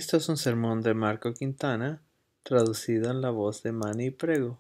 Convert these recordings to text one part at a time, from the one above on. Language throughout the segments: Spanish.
Esto es un sermón de Marco Quintana, traducido en la voz de Manny Prego.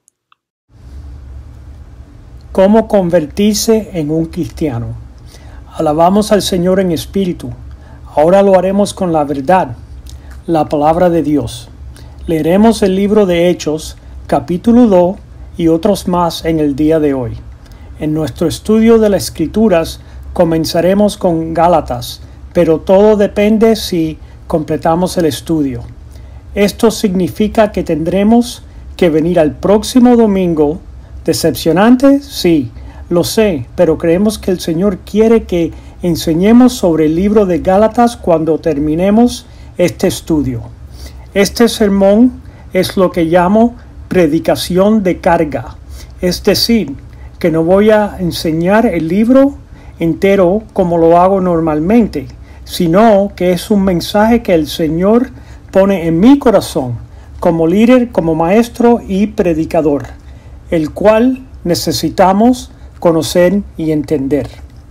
¿Cómo convertirse en un cristiano? Alabamos al Señor en espíritu. Ahora lo haremos con la verdad, la palabra de Dios. Leeremos el libro de Hechos, capítulo 2 y otros más en el día de hoy. En nuestro estudio de las Escrituras comenzaremos con Gálatas, pero todo depende si completamos el estudio. Esto significa que tendremos que venir al próximo domingo. ¿Decepcionante? Sí, lo sé, pero creemos que el Señor quiere que enseñemos sobre el libro de Gálatas cuando terminemos este estudio. Este sermón es lo que llamo predicación de carga, es decir, que no voy a enseñar el libro entero como lo hago normalmente, sino que es un mensaje que el Señor pone en mi corazón como líder, como maestro y predicador, el cual necesitamos conocer y entender.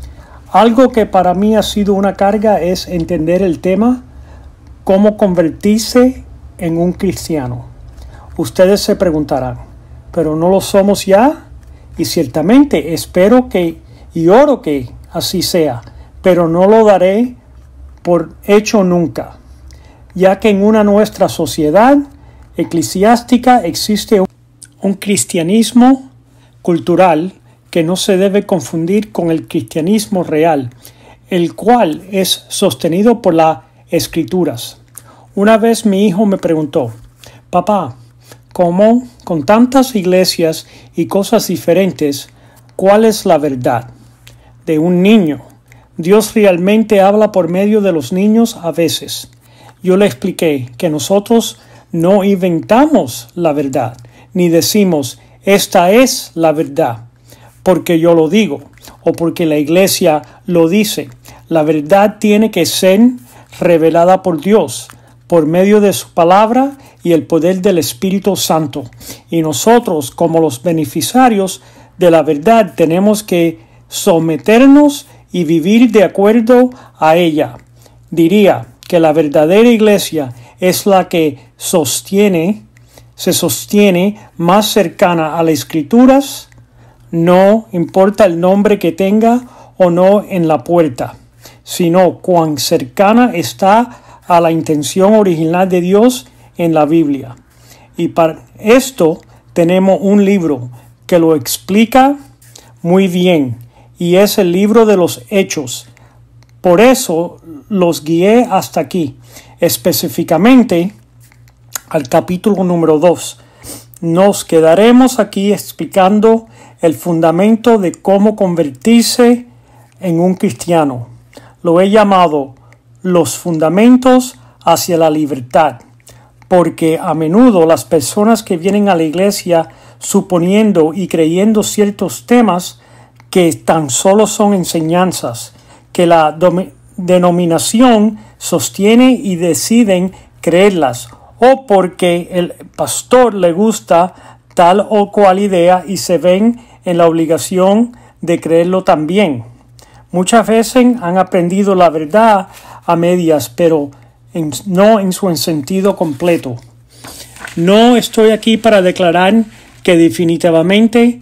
Algo que para mí ha sido una carga es entender el tema cómo convertirse en un cristiano. Ustedes se preguntarán, ¿pero no lo somos ya? Y ciertamente espero que y oro que así sea, pero no lo daré por hecho nunca, ya que en nuestra sociedad eclesiástica existe un cristianismo cultural que no se debe confundir con el cristianismo real, el cual es sostenido por las Escrituras. Una vez mi hijo me preguntó, papá, ¿cómo con tantas iglesias y cosas diferentes, cuál es la verdad? De un niño. Dios realmente habla por medio de los niños a veces. Yo le expliqué que nosotros no inventamos la verdad, ni decimos, esta es la verdad, porque yo lo digo, o porque la iglesia lo dice. La verdad tiene que ser revelada por Dios, por medio de su palabra y el poder del Espíritu Santo. Y nosotros, como los beneficiarios de la verdad, tenemos que someternos y vivir de acuerdo a ella. Diría que la verdadera iglesia es la que se sostiene más cercana a las Escrituras, no importa el nombre que tenga o no en la puerta, sino cuán cercana está a la intención original de Dios en la Biblia. Y para esto tenemos un libro que lo explica muy bien, y es el libro de los Hechos. Por eso los guié hasta aquí, específicamente al capítulo número 2. Nos quedaremos aquí explicando el fundamento de cómo convertirse en un cristiano. Lo he llamado los fundamentos hacia la libertad, porque a menudo las personas que vienen a la iglesia suponiendo y creyendo ciertos temas que tan solo son enseñanzas, que la denominación sostiene y deciden creerlas, o porque el pastor le gusta tal o cual idea y se ven en la obligación de creerlo también. Muchas veces han aprendido la verdad a medias, pero no en su sentido completo. No estoy aquí para declarar que definitivamente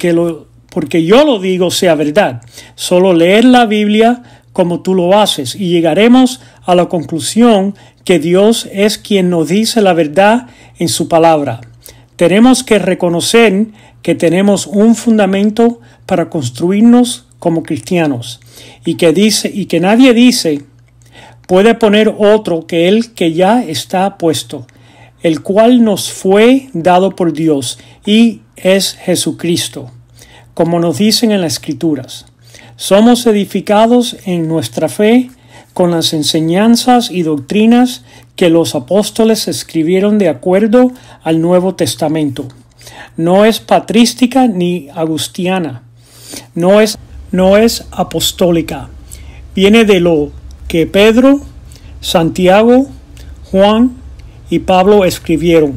porque yo lo digo sea verdad. Solo leer la Biblia como tú lo haces y llegaremos a la conclusión que Dios es quien nos dice la verdad en su palabra. Tenemos que reconocer que tenemos un fundamento para construirnos como cristianos y que nadie dice puede poner otro que el que ya está puesto, el cual nos fue dado por Dios y es Jesucristo. Como nos dicen en las Escrituras, somos edificados en nuestra fe con las enseñanzas y doctrinas que los apóstoles escribieron de acuerdo al Nuevo Testamento. No es patrística ni agustiana, no es apostólica. Viene de lo que Pedro, Santiago, Juan y Pablo escribieron,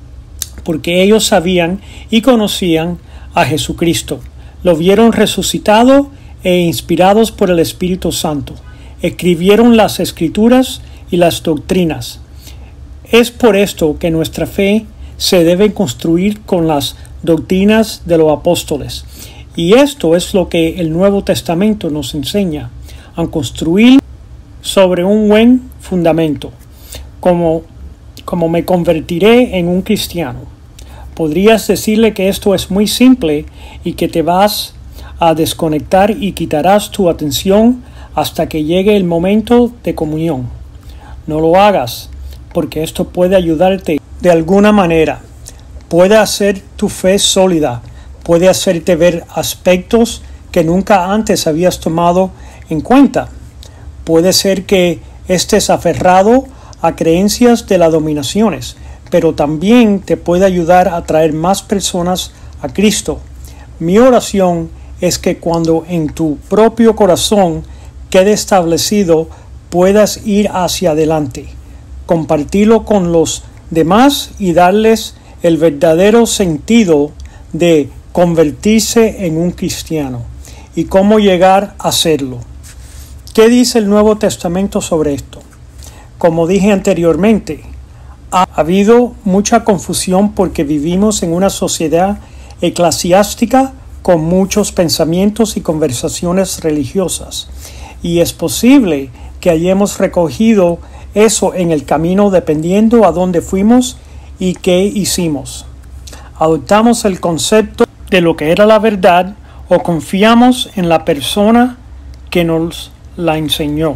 porque ellos sabían y conocían a Jesucristo. Lo vieron resucitado e inspirados por el Espíritu Santo. Escribieron las Escrituras y las doctrinas. Es por esto que nuestra fe se debe construir con las doctrinas de los apóstoles. Y esto es lo que el Nuevo Testamento nos enseña, a construir sobre un buen fundamento. Como me convertiré en un cristiano. Podrías decirle que esto es muy simple y que te vas a desconectar y quitarás tu atención hasta que llegue el momento de comunión. No lo hagas, porque esto puede ayudarte de alguna manera. Puede hacer tu fe sólida, puede hacerte ver aspectos que nunca antes habías tomado en cuenta. Puede ser que estés aferrado a creencias de las dominaciones, pero también te puede ayudar a traer más personas a Cristo. Mi oración es que cuando en tu propio corazón quede establecido, puedas ir hacia adelante, compartirlo con los demás y darles el verdadero sentido de convertirse en un cristiano y cómo llegar a serlo. ¿Qué dice el Nuevo Testamento sobre esto? Como dije anteriormente, ha habido mucha confusión porque vivimos en una sociedad eclesiástica con muchos pensamientos y conversaciones religiosas. Y es posible que hayamos recogido eso en el camino dependiendo a dónde fuimos y qué hicimos. Adoptamos el concepto de lo que era la verdad o confiamos en la persona que nos la enseñó.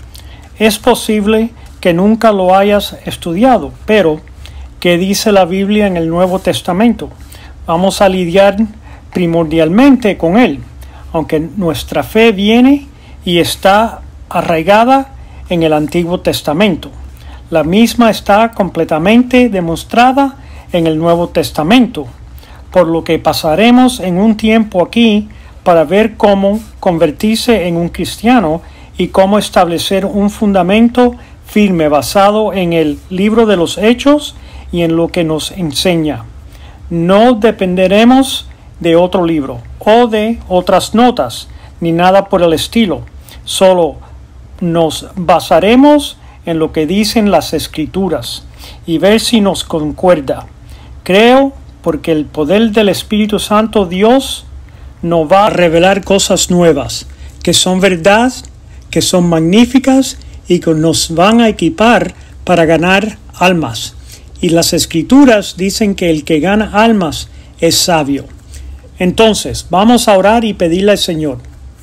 Es posible que nunca lo hayas estudiado, pero ¿qué dice la Biblia en el Nuevo Testamento? Vamos a lidiar primordialmente con él, aunque nuestra fe viene y está arraigada en el Antiguo Testamento. La misma está completamente demostrada en el Nuevo Testamento, por lo que pasaremos en un tiempo aquí para ver cómo convertirse en un cristiano y cómo establecer un fundamento firme basado en el libro de los Hechos y en lo que nos enseña. No dependeremos de otro libro o de otras notas ni nada por el estilo. Solo nos basaremos en lo que dicen las Escrituras y ver si nos concuerda. Creo porque el poder del Espíritu Santo Dios nos va a revelar cosas nuevas que son verdad, que son magníficas y que nos van a equipar para ganar almas. Y las Escrituras dicen que el que gana almas es sabio. Entonces, vamos a orar y pedirle al Señor.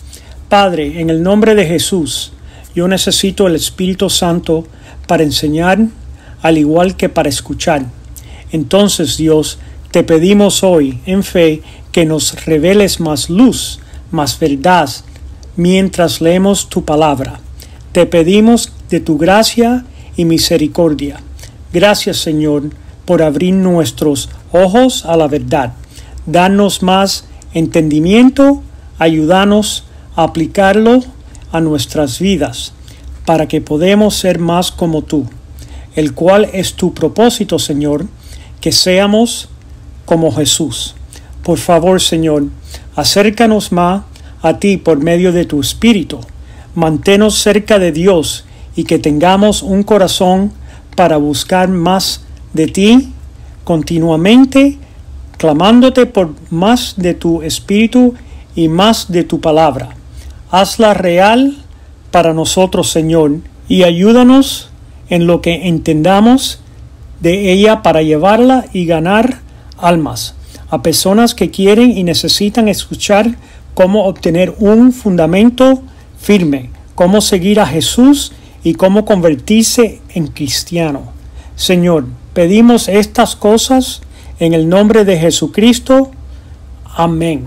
Padre, en el nombre de Jesús, yo necesito el Espíritu Santo para enseñar, al igual que para escuchar. Entonces, Dios, te pedimos hoy, en fe, que nos reveles más luz, más verdad, mientras leemos tu palabra. Te pedimos de tu gracia y misericordia. Gracias, Señor, por abrir nuestros ojos a la verdad. Danos más entendimiento, ayúdanos a aplicarlo a nuestras vidas, para que podamos ser más como tú, el cual es tu propósito, Señor, que seamos como Jesús. Por favor, Señor, acércanos más a ti por medio de tu Espíritu. Manténnos cerca de Dios y que tengamos un corazón para buscar más de ti continuamente, clamándote por más de tu Espíritu y más de tu palabra. Hazla real para nosotros, Señor, y ayúdanos en lo que entendamos de ella para llevarla y ganar almas a personas que quieren y necesitan escuchar cómo obtener un fundamento firme, cómo seguir a Jesús y cómo convertirse en cristiano. Señor, pedimos estas cosas en el nombre de Jesucristo. Amén.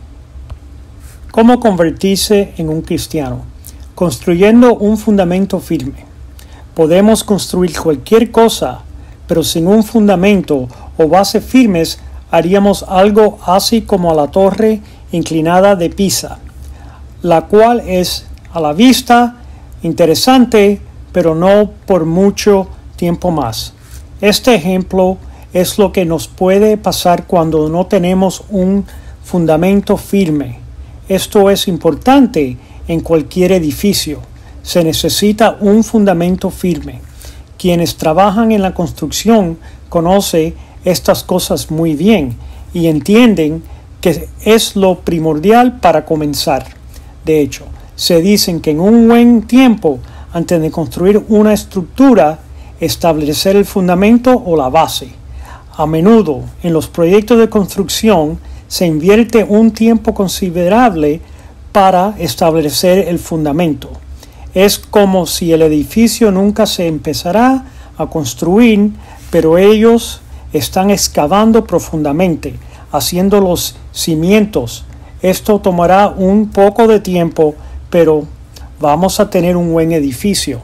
¿Cómo convertirse en un cristiano? Construyendo un fundamento firme. Podemos construir cualquier cosa, pero sin un fundamento o base firmes haríamos algo así como a la torre inclinada de Pisa, la cual es a la vista interesante, pero no por mucho tiempo más. Este ejemplo es lo que nos puede pasar cuando no tenemos un fundamento firme. Esto es importante en cualquier edificio. Se necesita un fundamento firme. Quienes trabajan en la construcción conocen estas cosas muy bien y entienden que es lo primordial para comenzar. De hecho, se dicen que en un buen tiempo, antes de construir una estructura, establecer el fundamento o la base. A menudo, en los proyectos de construcción, se invierte un tiempo considerable para establecer el fundamento. Es como si el edificio nunca se empezará a construir, pero ellos están excavando profundamente, haciendo los cimientos. Esto tomará un poco de tiempo, pero vamos a tener un buen edificio.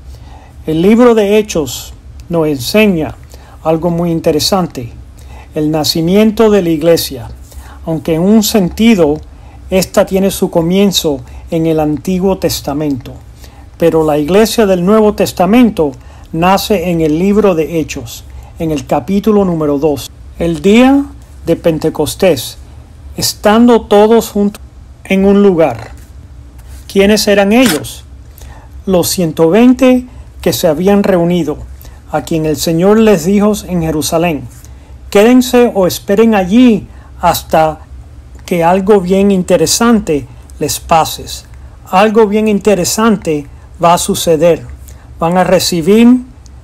El libro de Hechos nos enseña algo muy interesante: el nacimiento de la iglesia. Aunque en un sentido, esta tiene su comienzo en el Antiguo Testamento, pero la iglesia del Nuevo Testamento nace en el libro de Hechos, en el capítulo número 2. El día de Pentecostés, estando todos juntos en un lugar. ¿Quiénes eran ellos? Los 120 que se habían reunido, a quien el Señor les dijo en Jerusalén: quédense o esperen allí hasta que algo bien interesante les pase. Algo bien interesante va a suceder. Van a recibir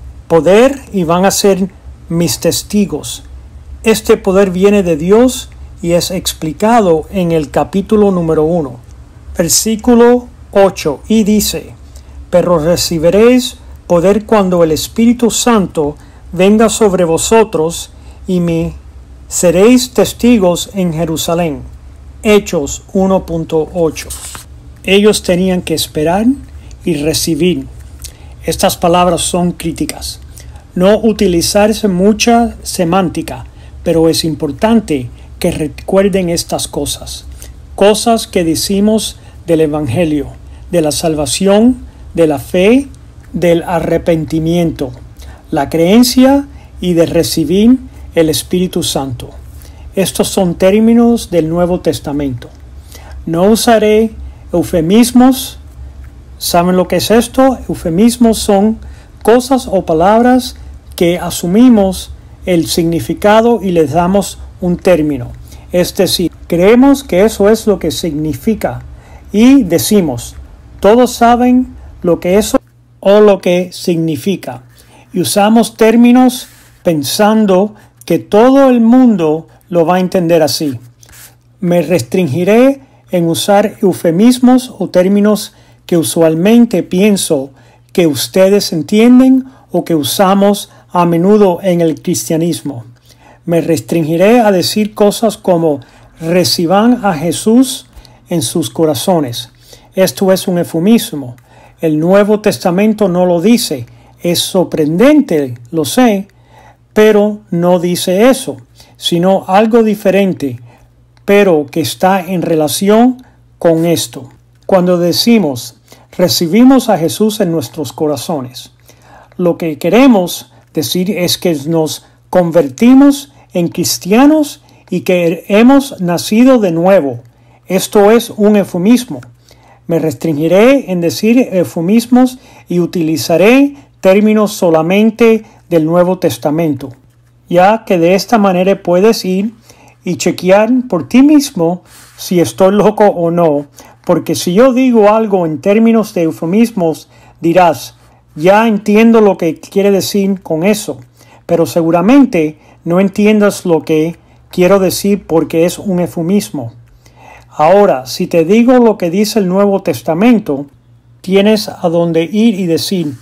poder y van a ser mis testigos. Este poder viene de Dios y es explicado en el capítulo número 1, versículo 8, y dice: pero recibiréis poder cuando el Espíritu Santo venga sobre vosotros, y me seréis testigos en Jerusalén. Hechos 1.8. Ellos tenían que esperar y recibir. Estas palabras son críticas. No utilizarse mucha semántica, pero es importante que recuerden estas cosas. Cosas que decimos del Evangelio, de la salvación, de la fe, del arrepentimiento, la creencia y de recibir el Espíritu Santo. Estos son términos del Nuevo Testamento. No usaré eufemismos. ¿Saben lo que es esto? Eufemismos son cosas o palabras que asumimos el significado y les damos un término. Es decir, creemos que eso es lo que significa y decimos: todos saben lo que eso o lo que significa. Y usamos términos pensando que todo el mundo lo va a entender así. Me restringiré en usar eufemismos o términos que usualmente pienso que ustedes entienden o que usamos a menudo en el cristianismo. Me restringiré a decir cosas como: reciban a Jesús en sus corazones. Esto es un eufemismo. El Nuevo Testamento no lo dice. Es sorprendente, lo sé, pero no dice eso, sino algo diferente, pero que está en relación con esto. Cuando decimos recibimos a Jesús en nuestros corazones, lo que queremos decir es que nos convertimos en cristianos y que hemos nacido de nuevo. Esto es un eufemismo. Me restringiré en decir eufemismos y utilizaré términos solamente del Nuevo Testamento, ya que de esta manera puedes ir y chequear por ti mismo si estoy loco o no, porque si yo digo algo en términos de eufemismos, dirás: ya entiendo lo que quiere decir con eso, pero seguramente no entiendas lo que quiero decir porque es un eufemismo. Ahora, si te digo lo que dice el Nuevo Testamento, tienes a dónde ir y decir: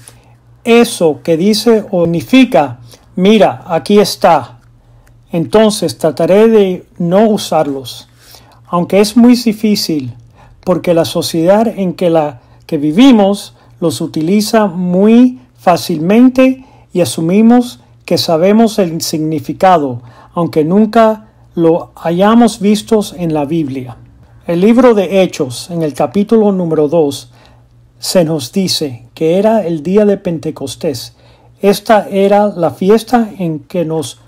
eso que dice o significa, mira, aquí está. Entonces trataré de no usarlos, aunque es muy difícil, porque la sociedad en que vivimos los utiliza muy fácilmente y asumimos que sabemos el significado, aunque nunca lo hayamos visto en la Biblia. El libro de Hechos, en el capítulo número 2, se nos dice que era el día de Pentecostés. Esta era la fiesta en que los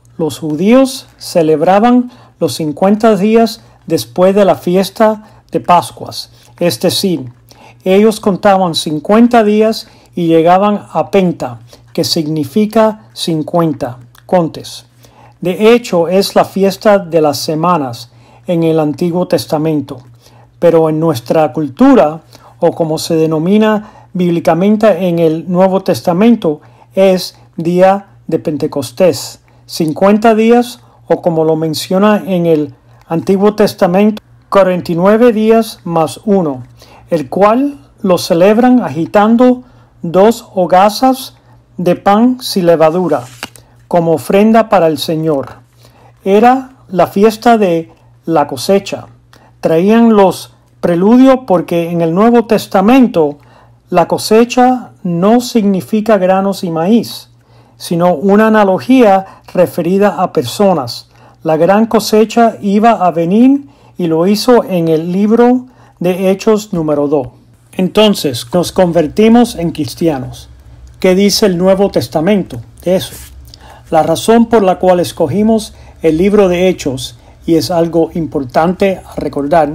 judíos celebraban los 50 días después de la fiesta de Pascuas. Es decir, ellos contaban 50 días y llegaban a Penta, que significa 50, contes. De hecho, es la fiesta de las semanas en el Antiguo Testamento, pero en nuestra cultura, o como se denomina bíblicamente en el Nuevo Testamento, es Día de Pentecostés, 50 días, o como lo menciona en el Antiguo Testamento, 49 días más 1, el cual lo celebran agitando 2 hogazas de pan sin levadura, como ofrenda para el Señor. Era la fiesta de la cosecha. Traían los preludios porque en el Nuevo Testamento la cosecha no significa granos y maíz, sino una analogía referida a personas. La gran cosecha iba a venir y lo hizo en el libro de Hechos número 2. Entonces, nos convertimos en cristianos. ¿Qué dice el Nuevo Testamento de eso? La razón por la cual escogimos el libro de Hechos, y es algo importante a recordar,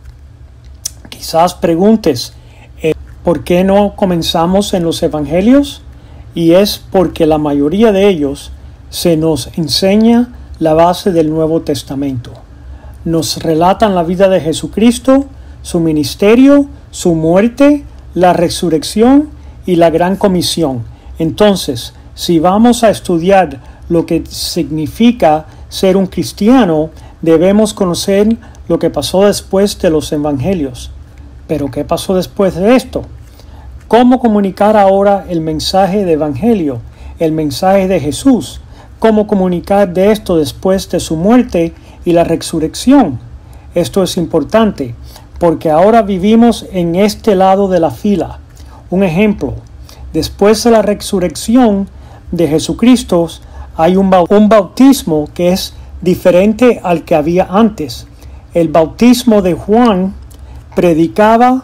quizás preguntes, ¿por qué no comenzamos en los evangelios? Y es porque la mayoría de ellos se nos enseña la base del Nuevo Testamento. Nos relatan la vida de Jesucristo, su ministerio, su muerte, la resurrección y la gran comisión. Entonces, si vamos a estudiar lo que significa ser un cristiano, debemos conocer lo que pasó después de los evangelios. ¿Pero qué pasó después de esto? ¿Cómo comunicar ahora el mensaje de evangelio, el mensaje de Jesús? ¿Cómo comunicar de esto después de su muerte y la resurrección? Esto es importante porque ahora vivimos en este lado de la fila. Un ejemplo, después de la resurrección de Jesucristo hay un bautismo que es diferente al que había antes. El bautismo de Juan predicaba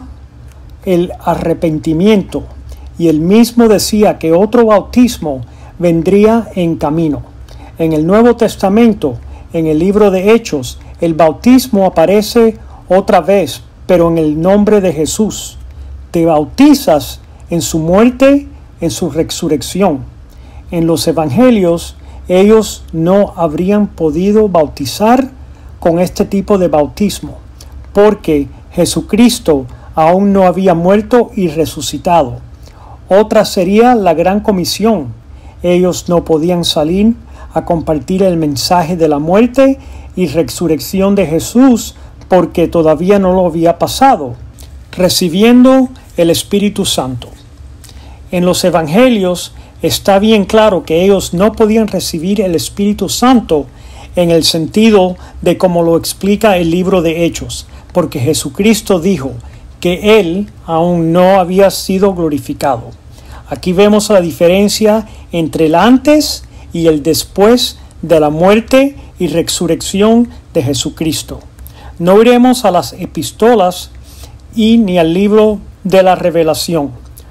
el arrepentimiento y él mismo decía que otro bautismo vendría en camino. En el Nuevo Testamento, en el libro de Hechos, el bautismo aparece otra vez, pero en el nombre de Jesús. Te bautizas en su muerte, en su resurrección. En los evangelios, ellos no habrían podido bautizar con este tipo de bautismo, porque Jesucristo aún no había muerto y resucitado. Otra sería la gran comisión. Ellos no podían salir a compartir el mensaje de la muerte y resurrección de Jesús porque todavía no lo había pasado, recibiendo el Espíritu Santo. En los evangelios está bien claro que ellos no podían recibir el Espíritu Santo en el sentido de como lo explica el libro de Hechos, porque Jesucristo dijo que Él aún no había sido glorificado. Aquí vemos la diferencia entre el antes y el después de la muerte y resurrección de Jesucristo. No iremos a las epístolas y ni al libro de la Revelación,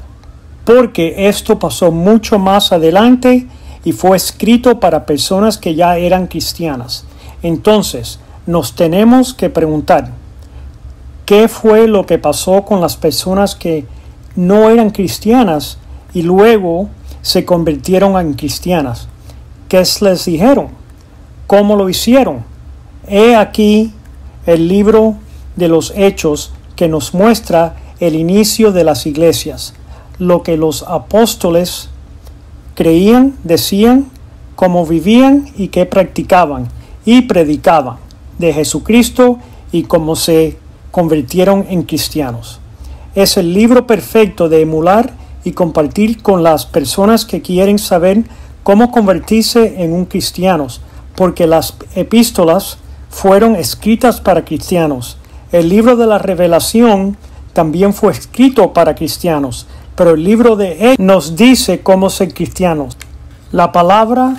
porque esto pasó mucho más adelante y fue escrito para personas que ya eran cristianas. Entonces, nos tenemos que preguntar, ¿qué fue lo que pasó con las personas que no eran cristianas y luego se convirtieron en cristianas? ¿Qué les dijeron? ¿Cómo lo hicieron? He aquí el libro de los Hechos que nos muestra el inicio de las iglesias, lo que los apóstoles creían, decían, cómo vivían y qué practicaban y predicaban de Jesucristo y cómo se convirtieron en cristianos. Es el libro perfecto de emular y compartir con las personas que quieren saber cómo convertirse en un cristiano, porque las epístolas fueron escritas para cristianos. El libro de la Revelación también fue escrito para cristianos, pero el libro de Hechos nos dice cómo ser cristianos. La palabra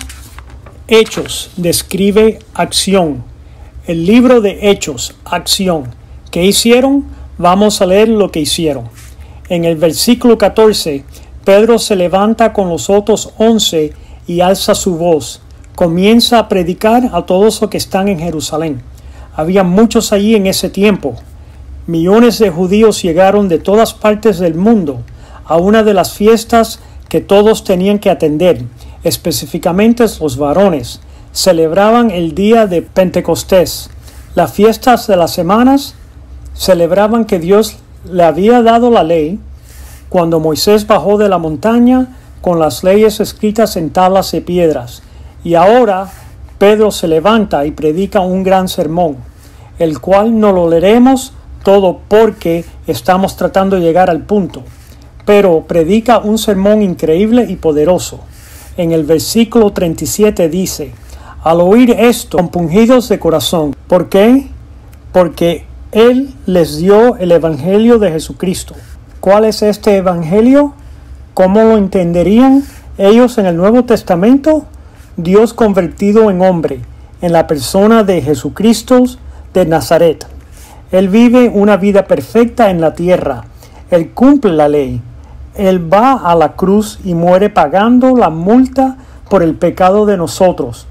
Hechos describe acción. El libro de Hechos, acción. ¿Qué hicieron? Vamos a leer lo que hicieron. En el versículo 14, Pedro se levanta con los otros 11 y alza su voz. Comienza a predicar a todos los que están en Jerusalén. Había muchos allí en ese tiempo. Millones de judíos llegaron de todas partes del mundo a una de las fiestas que todos tenían que atender, específicamente los varones, celebraban el día de Pentecostés. Las fiestas de las semanas celebraban que Dios le había dado la ley cuando Moisés bajó de la montaña con las leyes escritas en tablas de piedras. Y ahora Pedro se levanta y predica un gran sermón, el cual no lo leeremos todo porque estamos tratando de llegar al punto, pero predica un sermón increíble y poderoso. En el versículo 37 dice: al oír esto, compungidos de corazón. ¿Por qué? Porque Él les dio el Evangelio de Jesucristo. ¿Cuál es este Evangelio? ¿Cómo lo entenderían ellos en el Nuevo Testamento? Dios convertido en hombre, en la persona de Jesucristo de Nazaret. Él vive una vida perfecta en la tierra. Él cumple la ley. Él va a la cruz y muere pagando la multa por el pecado de nosotros.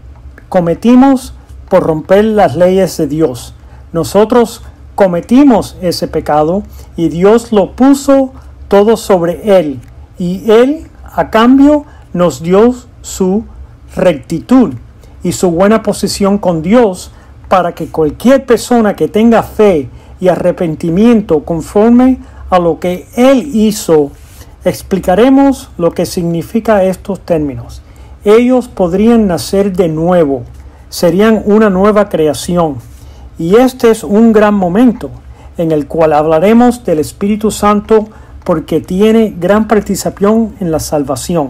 Cometimos por romper las leyes de Dios. Nosotros cometimos ese pecado y Dios lo puso todo sobre Él. Y Él, a cambio, nos dio su rectitud y su buena posición con Dios para que cualquier persona que tenga fe y arrepentimiento conforme a lo que Él hizo. Explicaremos lo que significa estos términos. Ellos podrían nacer de nuevo, serían una nueva creación. Y este es un gran momento en el cual hablaremos del Espíritu Santo porque tiene gran participación en la salvación.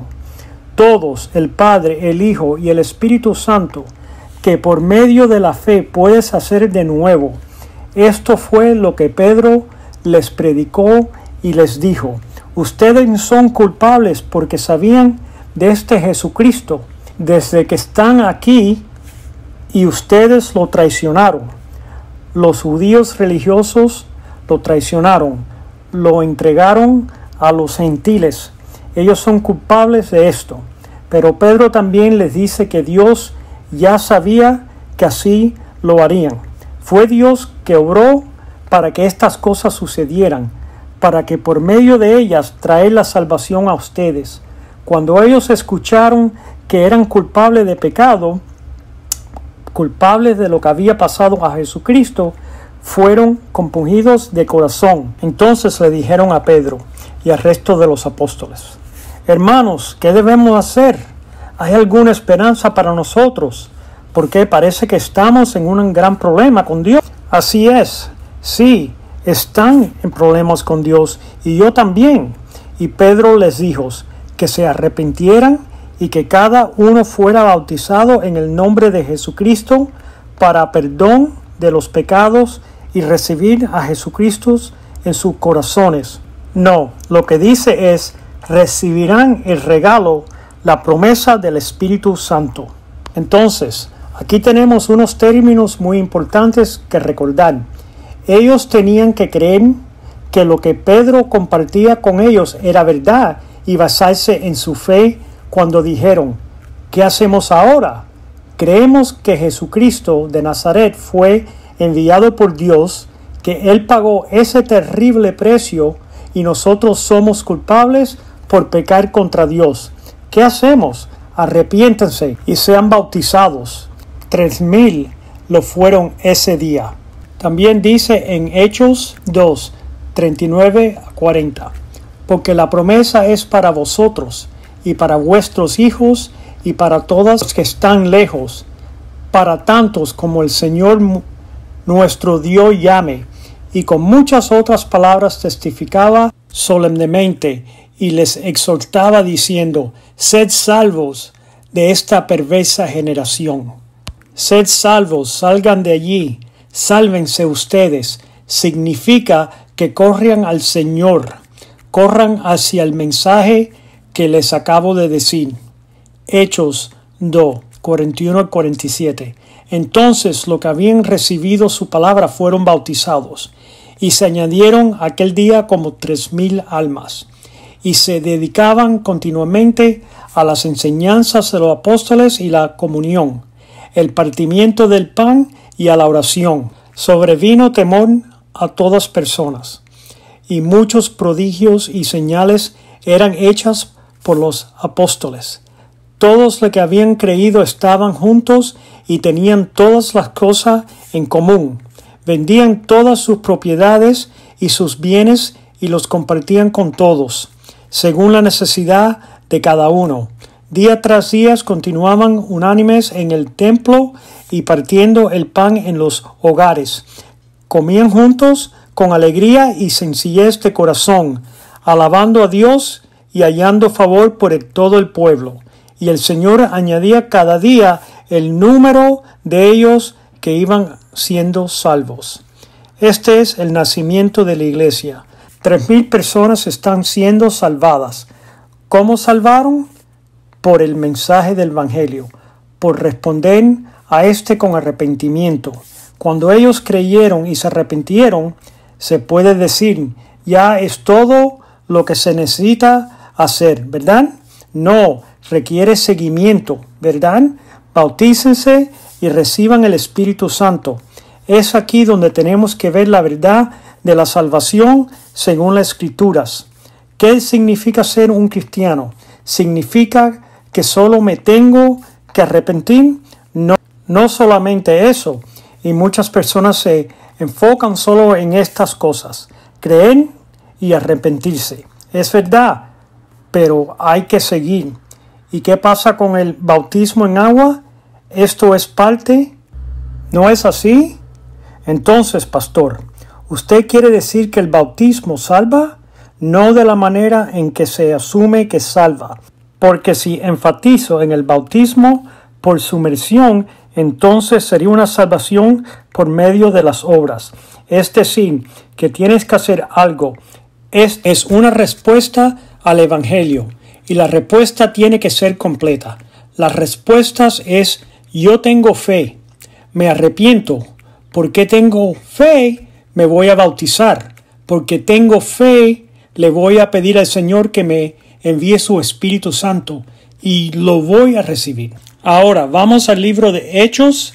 Todos, el Padre, el Hijo y el Espíritu Santo, que por medio de la fe puedes hacer de nuevo. Esto fue lo que Pedro les predicó y les dijo: ustedes son culpables porque sabían de este Jesucristo desde que están aquí y ustedes lo traicionaron. Los judíos religiosos lo traicionaron, lo entregaron a los gentiles. Ellos son culpables de esto. Pero Pedro también les dice que Dios ya sabía que así lo harían. Fue Dios que obró para que estas cosas sucedieran, para que por medio de ellas traer la salvación a ustedes. Cuando ellos escucharon que eran culpables de pecado, culpables de lo que había pasado a Jesucristo, fueron compungidos de corazón. Entonces le dijeron a Pedro y al resto de los apóstoles: hermanos, ¿qué debemos hacer? ¿Hay alguna esperanza para nosotros? Porque parece que estamos en un gran problema con Dios. Así es, sí, están en problemas con Dios y yo también. Y Pedro les dijo que se arrepintieran y que cada uno fuera bautizado en el nombre de Jesucristo para perdón de los pecados y recibir a Jesucristo en sus corazones. No, lo que dice es: recibirán el regalo, la promesa del Espíritu Santo. Entonces, aquí tenemos unos términos muy importantes que recordar. Ellos tenían que creer que lo que Pedro compartía con ellos era verdad y basarse en su fe cuando dijeron: ¿qué hacemos ahora? Creemos que Jesucristo de Nazaret fue enviado por Dios, que Él pagó ese terrible precio y nosotros somos culpables por pecar contra Dios. ¿Qué hacemos? Arrepiéntanse y sean bautizados. 3,000 lo fueron ese día. También dice en Hechos 2, 39 a 40, porque la promesa es para vosotros y para vuestros hijos y para todos los que están lejos, para tantos como el Señor nuestro Dios llame. Y con muchas otras palabras testificaba solemnemente y les exhortaba diciendo: sed salvos de esta perversa generación. Sed salvos, salgan de allí, sálvense ustedes. Significa que corran al Señor, corran hacia el mensaje que les acabo de decir. Hechos 2, 41 y 47. Entonces los que habían recibido su palabra fueron bautizados, y se añadieron aquel día como 3,000 almas, y se dedicaban continuamente a las enseñanzas de los apóstoles y la comunión, el partimiento del pan y a la oración. Sobrevino temor a todas personas, y muchos prodigios y señales eran hechas por los apóstoles. Todos los que habían creído estaban juntos y tenían todas las cosas en común. Vendían todas sus propiedades y sus bienes y los compartían con todos, según la necesidad de cada uno. Día tras día continuaban unánimes en el templo y partiendo el pan en los hogares. Comían juntos con alegría y sencillez de corazón, alabando a Dios y hallando favor por todo el pueblo. Y el Señor añadía cada día el número de ellos que iban siendo salvos. Este es el nacimiento de la iglesia. 3,000 personas están siendo salvadas. ¿Cómo salvaron? Por el mensaje del Evangelio, por responder a con arrepentimiento. Cuando ellos creyeron y se arrepintieron, se puede decir, ya es todo lo que se necesita hacer, ¿verdad? No, requiere seguimiento, ¿verdad? Bautícense y reciban el Espíritu Santo. Es aquí donde tenemos que ver la verdad de la salvación según las Escrituras. ¿Qué significa ser un cristiano? ¿Significa que solo me tengo que arrepentir? No solamente eso. Y muchas personas se enfocan solo en estas cosas. Creer y arrepentirse. Es verdad, pero hay que seguir. ¿Y qué pasa con el bautismo en agua? ¿Esto es parte? ¿No es así? Entonces, pastor, ¿usted quiere decir que el bautismo salva? No de la manera en que se asume que salva. Porque si enfatizo en el bautismo por sumersión, entonces sería una salvación por medio de las obras. Es decir, que tienes que hacer algo. Es una respuesta al Evangelio y la respuesta tiene que ser completa. La respuesta es: yo tengo fe, me arrepiento. Porque tengo fe, me voy a bautizar. Porque tengo fe, le voy a pedir al Señor que me envíe su Espíritu Santo y lo voy a recibir. Ahora vamos al libro de Hechos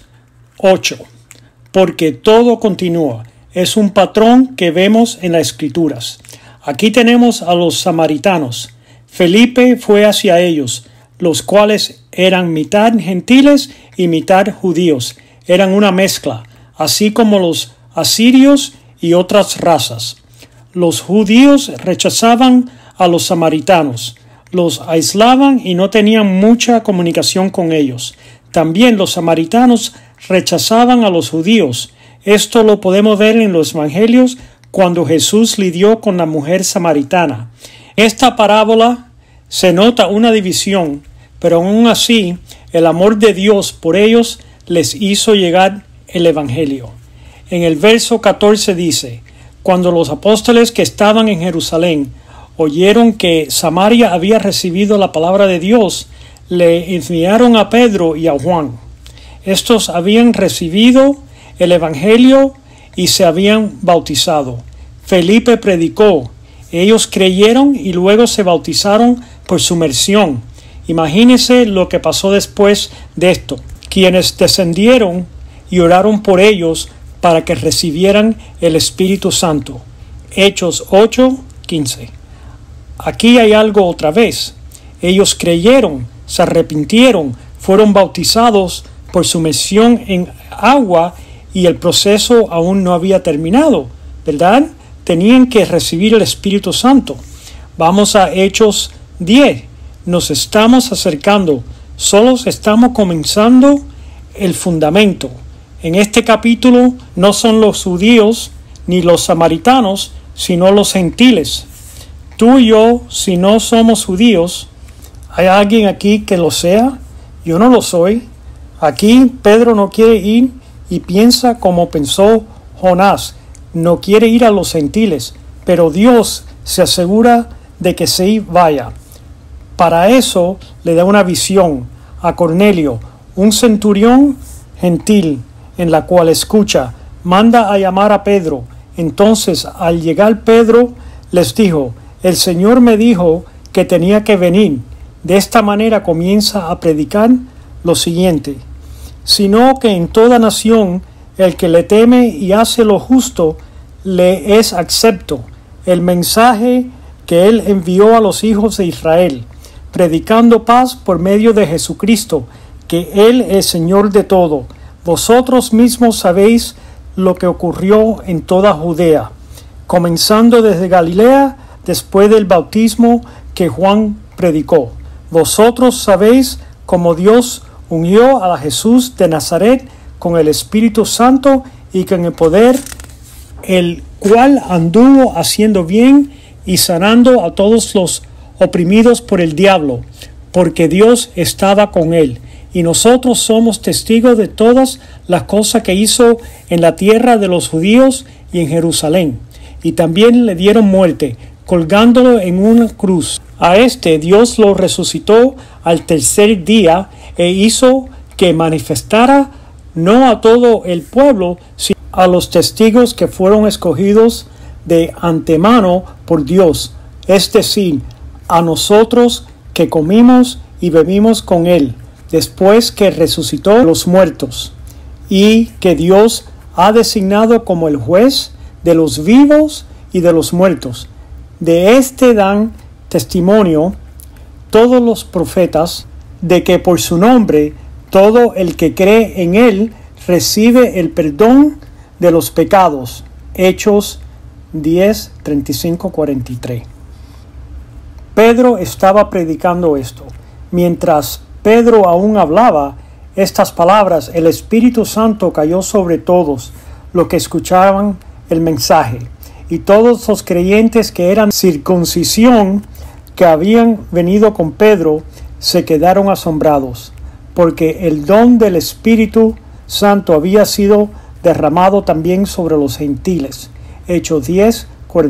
8, porque todo continúa. Es un patrón que vemos en las Escrituras. Aquí tenemos a los samaritanos. Felipe fue hacia ellos, los cuales eran mitad gentiles y mitad judíos. Eran una mezcla, así como los asirios y otras razas. Los judíos rechazaban a los samaritanos, los aislaban y no tenían mucha comunicación con ellos. También los samaritanos rechazaban a los judíos. Esto lo podemos ver en los evangelios cuando Jesús lidió con la mujer samaritana. Esta parábola se nota una división, pero aún así el amor de Dios por ellos les hizo llegar el evangelio. En el verso 14 dice: cuando los apóstoles que estaban en Jerusalén oyeron que Samaria había recibido la palabra de Dios, le enviaron a Pedro y a Juan. Estos habían recibido el evangelio y se habían bautizado. Felipe predicó. Ellos creyeron y luego se bautizaron por sumersión. Imagínense lo que pasó después de esto. Quienes descendieron y oraron por ellos para que recibieran el Espíritu Santo. Hechos 8:15. Aquí hay algo otra vez. Ellos creyeron, se arrepintieron, fueron bautizados por sumersión en agua y el proceso aún no había terminado, ¿verdad? Tenían que recibir el Espíritu Santo. Vamos a Hechos 10. Nos estamos acercando. Solo estamos comenzando el fundamento. En este capítulo no son los judíos ni los samaritanos, sino los gentiles. Tú y yo, si no somos judíos, ¿hay alguien aquí que lo sea? Yo no lo soy. Aquí Pedro no quiere ir y piensa como pensó Jonás. No quiere ir a los gentiles, pero Dios se asegura de que sí vaya. Para eso le da una visión a Cornelio, un centurión gentil, en la cual escucha, manda a llamar a Pedro. Entonces, al llegar Pedro, les dijo: el Señor me dijo que tenía que venir. De esta manera comienza a predicar lo siguiente: sino que en toda nación el que le teme y hace lo justo le es acepto. El mensaje que él envió a los hijos de Israel. predicando paz por medio de Jesucristo, que Él es Señor de todo. Vosotros mismos sabéis lo que ocurrió en toda Judea, comenzando desde Galilea, después del bautismo que Juan predicó. Vosotros sabéis cómo Dios unió a Jesús de Nazaret con el Espíritu Santo y con el poder, el cual anduvo haciendo bien y sanando a todos los oprimidos por el diablo, porque Dios estaba con él. Y nosotros somos testigos de todas las cosas que hizo en la tierra de los judíos y en Jerusalén. Y también le dieron muerte, colgándolo en una cruz. A este Dios lo resucitó al tercer día e hizo que manifestara no a todo el pueblo, sino a los testigos que fueron escogidos de antemano por Dios, es decir, a nosotros que comimos y bebimos con él, después que resucitó de los muertos, y que Dios ha designado como el juez de los vivos y de los muertos. De este dan testimonio todos los profetas, de que por su nombre todo el que cree en él recibe el perdón de los pecados. Hechos 10, 35, 43. Pedro estaba predicando esto. Mientras Pedro aún hablaba estas palabras, el Espíritu Santo cayó sobre todos los que escuchaban el mensaje, y todos los creyentes que eran circuncisión que habían venido con Pedro se quedaron asombrados, porque el don del Espíritu Santo había sido derramado también sobre los gentiles. Hechos 10,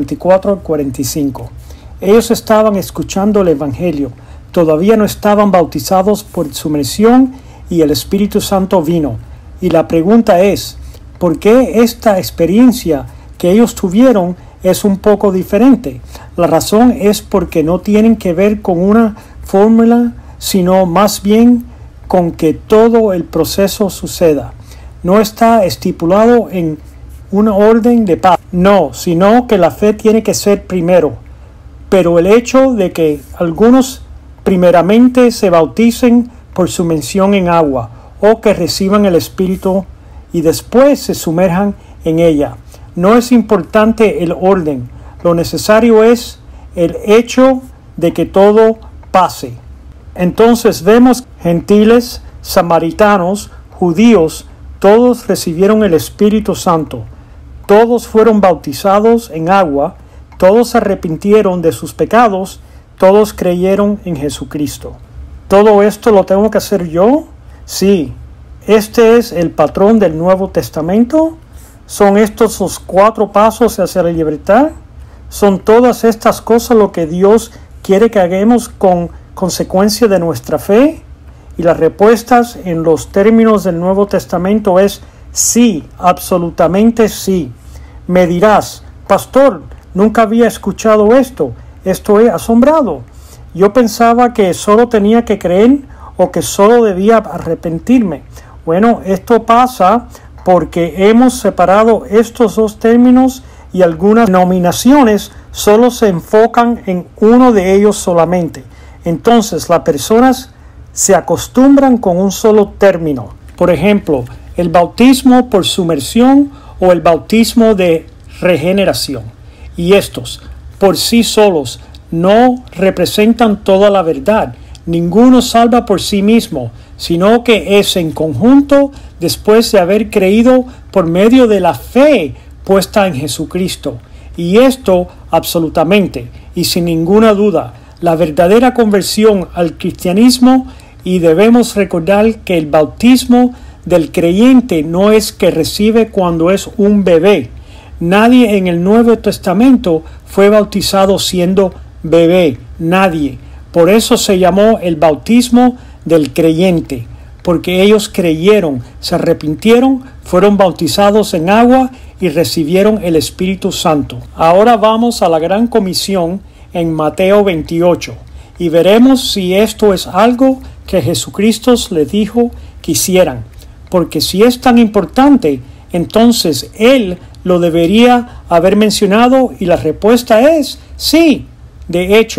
44 y 45. Ellos estaban escuchando el Evangelio, todavía no estaban bautizados por sumersión y el Espíritu Santo vino. Y la pregunta es, ¿por qué esta experiencia que ellos tuvieron es un poco diferente? La razón es porque no tienen que ver con una fórmula, sino más bien con que todo el proceso suceda. No está estipulado en una orden de paz, no, sino que la fe tiene que ser primero. Pero el hecho de que algunos primeramente se bauticen por sumersión en agua, o que reciban el Espíritu y después se sumerjan en ella, no es importante el orden. Lo necesario es el hecho de que todo pase. Entonces vemos gentiles, samaritanos, judíos, todos recibieron el Espíritu Santo. Todos fueron bautizados en agua, todos se arrepintieron de sus pecados, todos creyeron en Jesucristo. ¿Todo esto lo tengo que hacer yo? Sí. ¿Este es el patrón del Nuevo Testamento? ¿Son estos los 4 pasos hacia la libertad? ¿Son todas estas cosas lo que Dios quiere que hagamos con consecuencia de nuestra fe? Y las respuestas en los términos del Nuevo Testamento es sí, absolutamente sí. Me dirás, pastor, nunca había escuchado esto. Estoy asombrado. Yo pensaba que solo tenía que creer o que solo debía arrepentirme. Bueno, esto pasa porque hemos separado estos dos términos y algunas denominaciones solo se enfocan en uno de ellos solamente. Entonces las personas se acostumbran con un solo término. Por ejemplo, el bautismo por sumersión o el bautismo de regeneración. Y estos, por sí solos, no representan toda la verdad. Ninguno salva por sí mismo, sino que es en conjunto después de haber creído por medio de la fe puesta en Jesucristo. Y esto absolutamente y sin ninguna duda, la verdadera conversión al cristianismo, y debemos recordar que el bautismo del creyente no es que recibe cuando es un bebé. Nadie en el Nuevo Testamento fue bautizado siendo bebé, nadie. Por eso se llamó el bautismo del creyente, porque ellos creyeron, se arrepintieron, fueron bautizados en agua y recibieron el Espíritu Santo. Ahora vamos a la gran comisión en Mateo 28 y veremos si esto es algo que Jesucristo les dijo que hicieran, porque si es tan importante, entonces Él lo debería haber mencionado y la respuesta es sí. De hecho,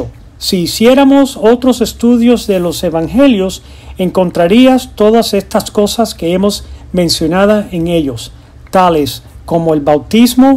Si hiciéramos otros estudios de los evangelios, encontrarías todas estas cosas que hemos mencionado en ellos, tales como el bautismo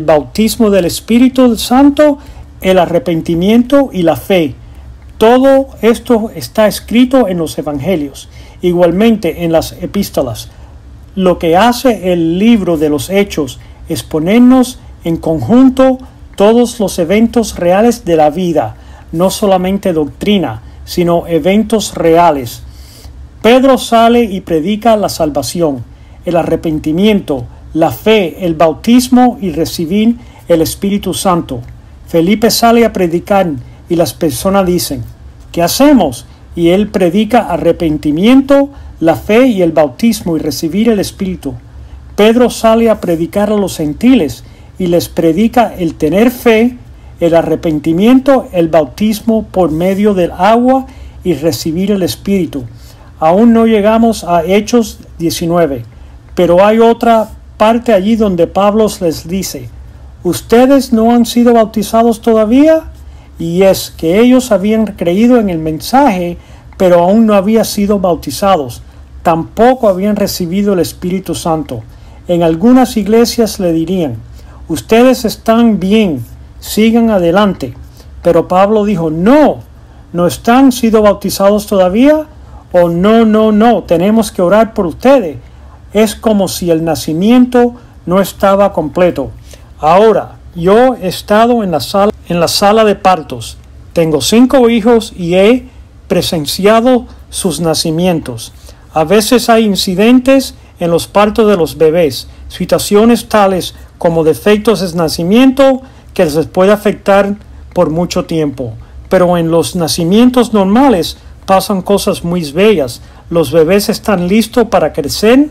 del Espíritu Santo, el arrepentimiento y la fe. Todo esto está escrito en los evangelios, igualmente en las epístolas. Lo que hace el libro de los Hechos es ponernos en conjunto todos los eventos reales de la vida, no solamente doctrina, sino eventos reales. Pedro sale y predica la salvación, el arrepentimiento, la fe, el bautismo y recibir el Espíritu Santo. Felipe sale a predicar y las personas dicen, ¿qué hacemos? Y él predica arrepentimiento, la fe y el bautismo y recibir el Espíritu. Pedro sale a predicar a los gentiles y les predica el tener fe, el arrepentimiento, el bautismo por medio del agua y recibir el Espíritu. Aún no llegamos a Hechos 19, pero hay otra parte allí donde Pablo les dice, ¿ustedes no han sido bautizados todavía? Y es que ellos habían creído en el mensaje, pero aún no habían sido bautizados. Tampoco habían recibido el Espíritu Santo. En algunas iglesias le dirían, ustedes están bien, sigan adelante. Pero Pablo dijo, ¿no están sido bautizados todavía? O no, tenemos que orar por ustedes. Es como si el nacimiento no estaba completo. Ahora, yo he estado en la sala de partos. Tengo 5 hijos y he presenciado sus nacimientos. A veces hay incidentes en los partos de los bebés, situaciones tales como defectos de nacimiento que les puede afectar por mucho tiempo. Pero en los nacimientos normales pasan cosas muy bellas. Los bebés están listos para crecer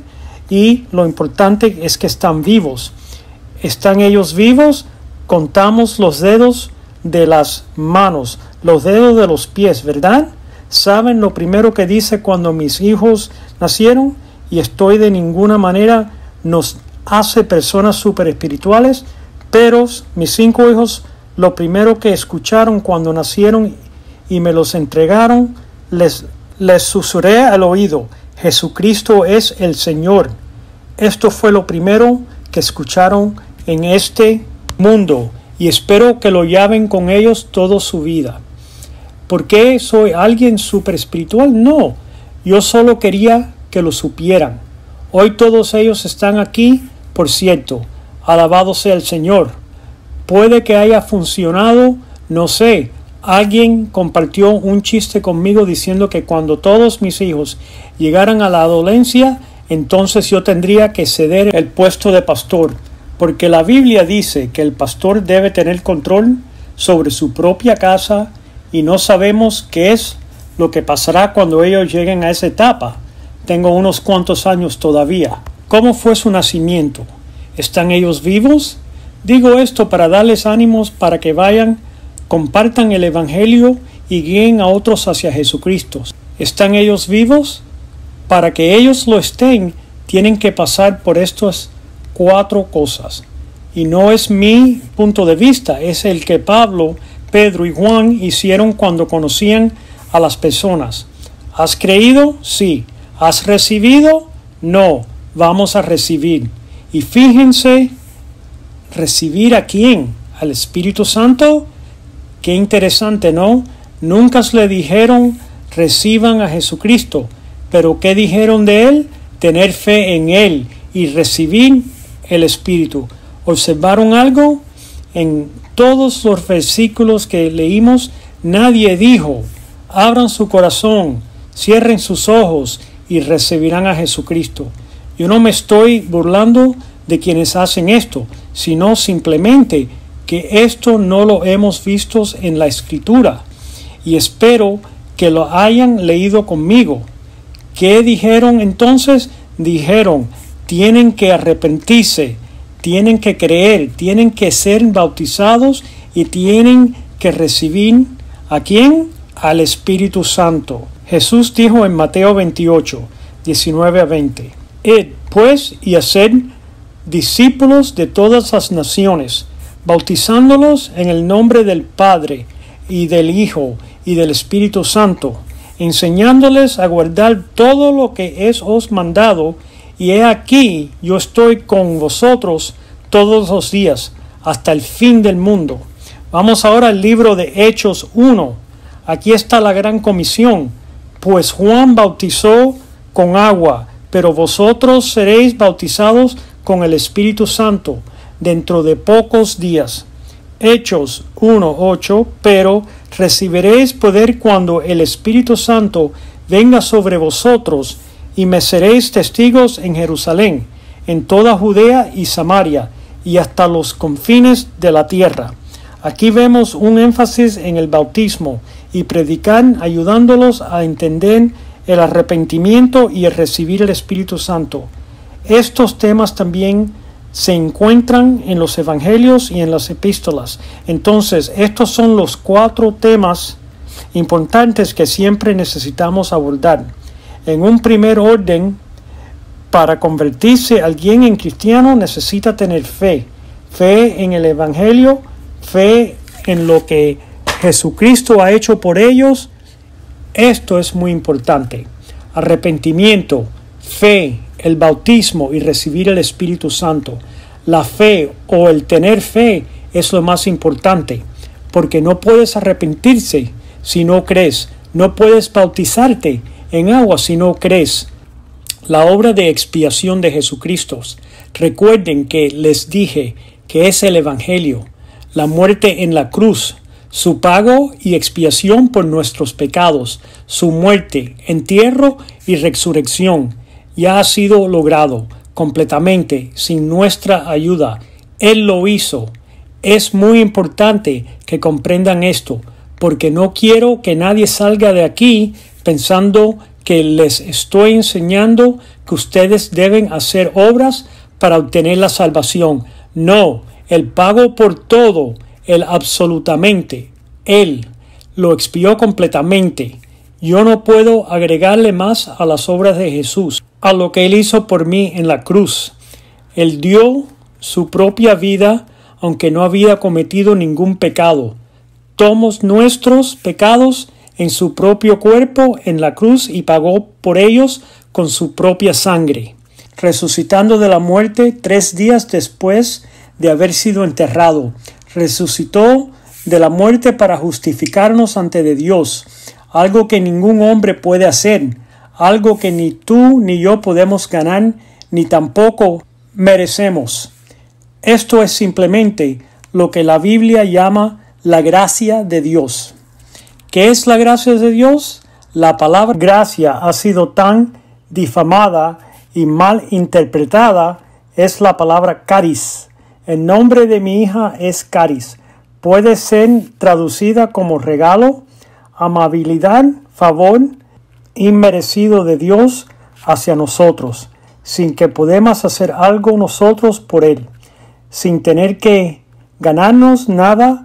y lo importante es que están vivos. ¿Están ellos vivos? Contamos los dedos de las manos, los dedos de los pies, ¿verdad? ¿Saben lo primero que dice cuando mis hijos nacieron? Y estoy de ninguna manera nos hace personas super espirituales, pero mis 5 hijos lo primero que escucharon cuando nacieron y me los entregaron, les susurré al oído, Jesucristo es el Señor. Esto fue lo primero que escucharon en este mundo y espero que lo lleven con ellos toda su vida. ¿Por qué soy alguien súper espiritual? No, yo solo quería que lo supieran. Hoy todos ellos están aquí, por cierto, alabado sea el Señor. Puede que haya funcionado, no sé. Alguien compartió un chiste conmigo diciendo que cuando todos mis hijos llegaran a la adolescencia, entonces yo tendría que ceder el puesto de pastor, porque la Biblia dice que el pastor debe tener control sobre su propia casa y no sabemos qué es lo que pasará cuando ellos lleguen a esa etapa. Tengo unos cuantos años todavía. ¿Cómo fue su nacimiento? ¿Están ellos vivos? Digo esto para darles ánimos para que vayan, compartan el Evangelio y guíen a otros hacia Jesucristo. ¿Están ellos vivos? Para que ellos lo estén, tienen que pasar por estas 4 cosas. Y no es mi punto de vista, es el que Pablo, Pedro y Juan hicieron cuando conocían a las personas. ¿Has creído? Sí. ¿Has recibido? No. Vamos a recibir. Y fíjense, ¿recibir a quién? ¿Al Espíritu Santo? Qué interesante, ¿no? Nunca le dijeron reciban a Jesucristo, pero ¿qué dijeron de Él? Tener fe en Él y recibir el Espíritu. ¿Observaron algo? En todos los versículos que leímos, nadie dijo, abran su corazón, cierren sus ojos y recibirán a Jesucristo. Yo no me estoy burlando de quienes hacen esto, sino simplemente que esto no lo hemos visto en la Escritura y espero que lo hayan leído conmigo. ¿Qué dijeron entonces? Dijeron, tienen que arrepentirse, tienen que creer, tienen que ser bautizados y tienen que recibir ¿a quién? Al Espíritu Santo. Jesús dijo en Mateo 28, 19 a 20, Id pues y haced discípulos de todas las naciones, bautizándolos en el nombre del Padre, y del Hijo y del Espíritu Santo, enseñándoles a guardar todo lo que os mandado, y he aquí, yo estoy con vosotros todos los días, hasta el fin del mundo. Vamos ahora al libro de Hechos 1. Aquí está la gran comisión. Pues Juan bautizó con agua, pero vosotros seréis bautizados con el Espíritu Santo dentro de pocos días. Hechos 1:8. Pero recibiréis poder cuando el Espíritu Santo venga sobre vosotros, y me seréis testigos en Jerusalén, en toda Judea y Samaria, y hasta los confines de la tierra. Aquí vemos un énfasis en el bautismo y predicar, ayudándolos a entender el arrepentimiento y el recibir el Espíritu Santo. Estos temas también se encuentran en los evangelios y en las epístolas. Entonces, estos son los 4 temas importantes que siempre necesitamos abordar. En un primer orden, para convertirse alguien en cristiano necesita tener fe. Fe en el evangelio, fe en lo que Jesucristo ha hecho por ellos. Esto es muy importante. Arrepentimiento, fe, el bautismo y recibir el Espíritu Santo. La fe o el tener fe es lo más importante, porque no puedes arrepentirse si no crees. No puedes bautizarte en agua si no crees. La obra de expiación de Jesucristo. Recuerden que les dije que es el evangelio, la muerte en la cruz, su pago y expiación por nuestros pecados, su muerte, entierro y resurrección. Ya ha sido logrado completamente sin nuestra ayuda. Él lo hizo. Es muy importante que comprendan esto, porque no quiero que nadie salga de aquí pensando que les estoy enseñando que ustedes deben hacer obras para obtener la salvación. No, el pago por todo, Él absolutamente, Él lo expió completamente. Yo no puedo agregarle más a las obras de Jesús, a lo que Él hizo por mí en la cruz. Él dio su propia vida, aunque no había cometido ningún pecado. Tomó nuestros pecados en su propio cuerpo en la cruz y pagó por ellos con su propia sangre, resucitando de la muerte 3 días después de haber sido enterrado. Resucitó de la muerte para justificarnos ante de Dios, algo que ningún hombre puede hacer, algo que ni tú ni yo podemos ganar, ni tampoco merecemos. Esto es simplemente lo que la Biblia llama la gracia de Dios. ¿Qué es la gracia de Dios? La palabra gracia ha sido tan difamada y mal interpretada, es la palabra caris. El nombre de mi hija es caris. Puede ser traducida como regalo, amabilidad, favor inmerecido de Dios hacia nosotros, sin que podamos hacer algo nosotros por Él, sin tener que ganarnos nada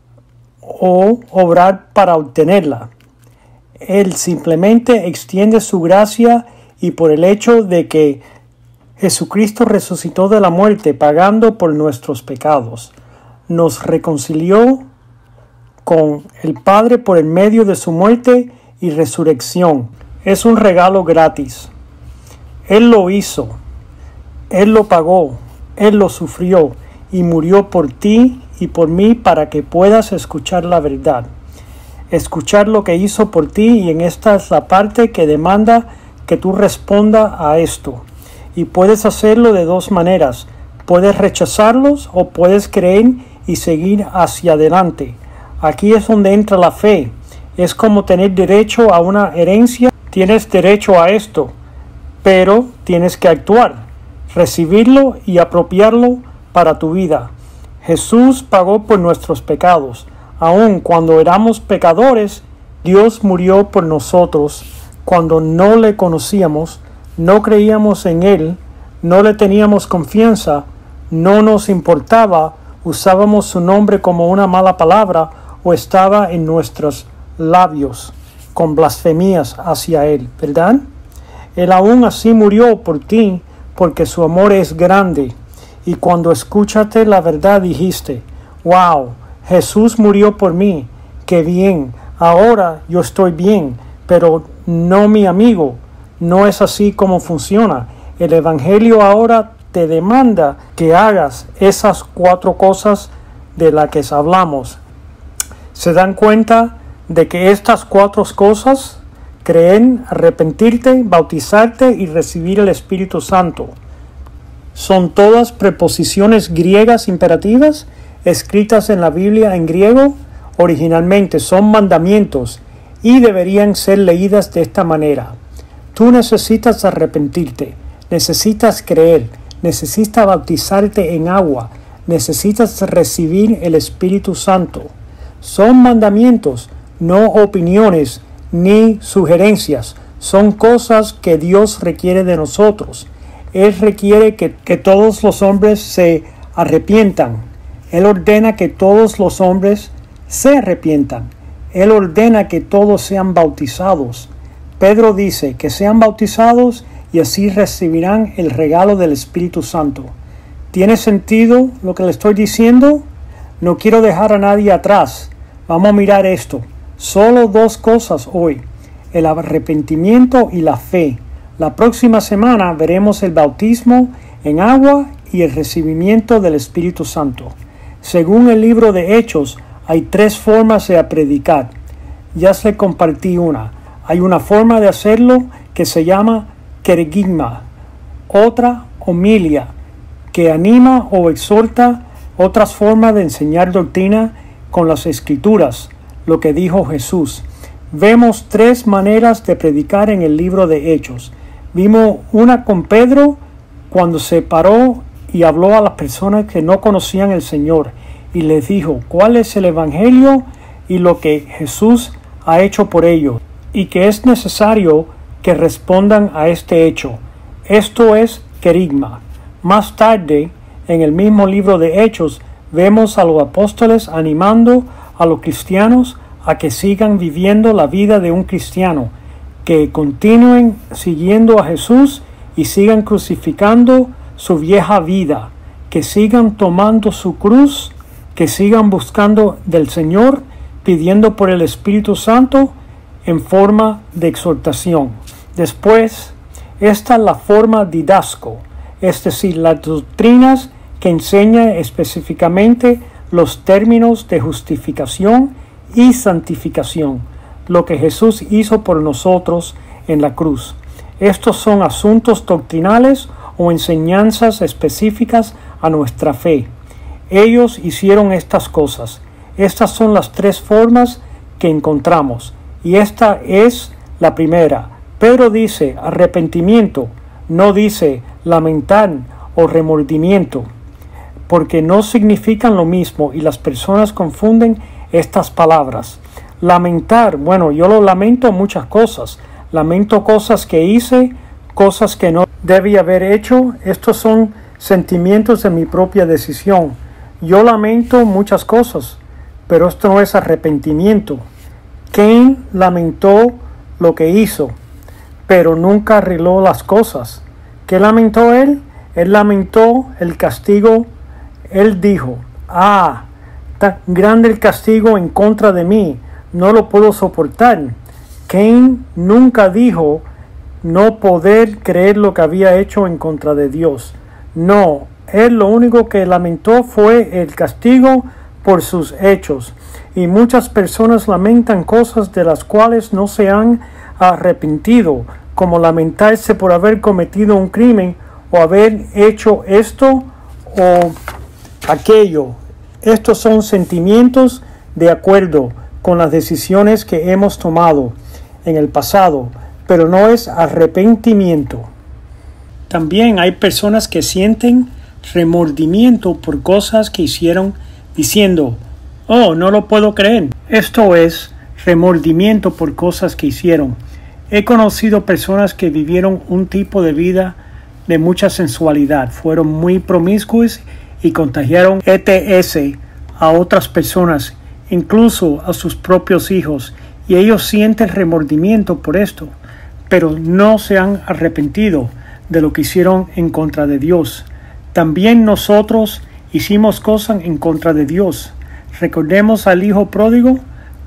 o obrar para obtenerla. Él simplemente extiende su gracia, y por el hecho de que Jesucristo resucitó de la muerte pagando por nuestros pecados, nos reconcilió con el Padre por el medio de su muerte y resurrección. Es un regalo gratis. Él lo hizo, Él lo pagó, Él lo sufrió y murió por ti y por mí para que puedas escuchar la verdad. Escuchar lo que hizo por ti, y en esta es la parte que demanda que tú respondas a esto. Y puedes hacerlo de 2 maneras. Puedes rechazarlos o puedes creer y seguir hacia adelante. Aquí es donde entra la fe. Es como tener derecho a una herencia. Tienes derecho a esto, pero tienes que actuar, recibirlo y apropiarlo para tu vida. Jesús pagó por nuestros pecados. Aun cuando éramos pecadores, Dios murió por nosotros. Cuando no le conocíamos, no creíamos en Él, no le teníamos confianza, no nos importaba, usábamos su nombre como una mala palabra o estaba en nuestros labios con blasfemias hacia Él, ¿verdad? Él aún así murió por ti porque su amor es grande. Y cuando escuchaste la verdad dijiste, wow, Jesús murió por mí. qué bien, ahora yo estoy bien, pero no mi amigo. No es así como funciona. El Evangelio ahora te demanda que hagas esas 4 cosas de las que hablamos. ¿Se dan cuenta de que estas 4 cosas, creer, arrepentirte, bautizarte y recibir el Espíritu Santo, son todas preposiciones griegas imperativas escritas en la Biblia en griego? Originalmente son mandamientos y deberían ser leídas de esta manera. Tú necesitas arrepentirte, necesitas creer, necesitas bautizarte en agua, necesitas recibir el Espíritu Santo. Son mandamientos, no opiniones ni sugerencias. Son cosas que Dios requiere de nosotros. Él requiere que todos los hombres se arrepientan. Él ordena que todos los hombres se arrepientan. Él ordena que todos sean bautizados. Pedro dice que sean bautizados y así recibirán el regalo del Espíritu Santo. ¿Tiene sentido lo que le estoy diciendo? No quiero dejar a nadie atrás. Vamos a mirar esto. Solo 2 cosas hoy: el arrepentimiento y la fe. La próxima semana veremos el bautismo en agua y el recibimiento del Espíritu Santo. Según el libro de Hechos, hay 3 formas de predicar. Ya les compartí una. Hay una forma de hacerlo que se llama kerigma, otra homilia, que anima o exhorta, otras formas de enseñar doctrina con las Escrituras, lo que dijo Jesús. Vemos 3 maneras de predicar en el libro de Hechos. Vimos una con Pedro cuando se paró y habló a las personas que no conocían al Señor y les dijo cuál es el Evangelio y lo que Jesús ha hecho por ellos, y que es necesario que respondan a este hecho. Esto es kerigma. Más tarde, en el mismo libro de Hechos, vemos a los apóstoles animando a los cristianos a que sigan viviendo la vida de un cristiano, que continúen siguiendo a Jesús y sigan crucificando su vieja vida, que sigan tomando su cruz, que sigan buscando del Señor, pidiendo por el Espíritu Santo en forma de exhortación. Después, esta es la forma didasco, es decir, las doctrinas que enseñan específicamente los términos de justificación y santificación, lo que Jesús hizo por nosotros en la cruz. Estos son asuntos doctrinales o enseñanzas específicas a nuestra fe. Ellos hicieron estas cosas. Estas son las 3 formas que encontramos, y esta es la primera. Pedro dice arrepentimiento, no dice lamentar o remordimiento, porque no significan lo mismo y las personas confunden estas palabras. Lamentar, bueno, yo lo lamento muchas cosas. Lamento cosas que hice, cosas que no debí haber hecho. Estos son sentimientos de mi propia decisión. Yo lamento muchas cosas, pero esto no es arrepentimiento. Caín lamentó lo que hizo, pero nunca arregló las cosas. ¿Qué lamentó él? Él lamentó el castigo. Él dijo, tan grande el castigo en contra de mí, no lo puedo soportar. Caín nunca dijo no poder creer lo que había hecho en contra de Dios. No, él lo único que lamentó fue el castigo por sus hechos. Y muchas personas lamentan cosas de las cuales no se han arrepentido, como lamentarse por haber cometido un crimen o haber hecho esto o aquello. Estos son sentimientos de acuerdo con las decisiones que hemos tomado en el pasado, pero no es arrepentimiento. También hay personas que sienten remordimiento por cosas que hicieron diciendo, oh, no lo puedo creer. Esto es remordimiento por cosas que hicieron. He conocido personas que vivieron un tipo de vida de mucha sensualidad, fueron muy promiscuos y contagiaron ETS a otras personas, incluso a sus propios hijos, y ellos sienten remordimiento por esto, pero no se han arrepentido de lo que hicieron en contra de Dios. También nosotros hicimos cosas en contra de Dios. Recordemos al hijo pródigo.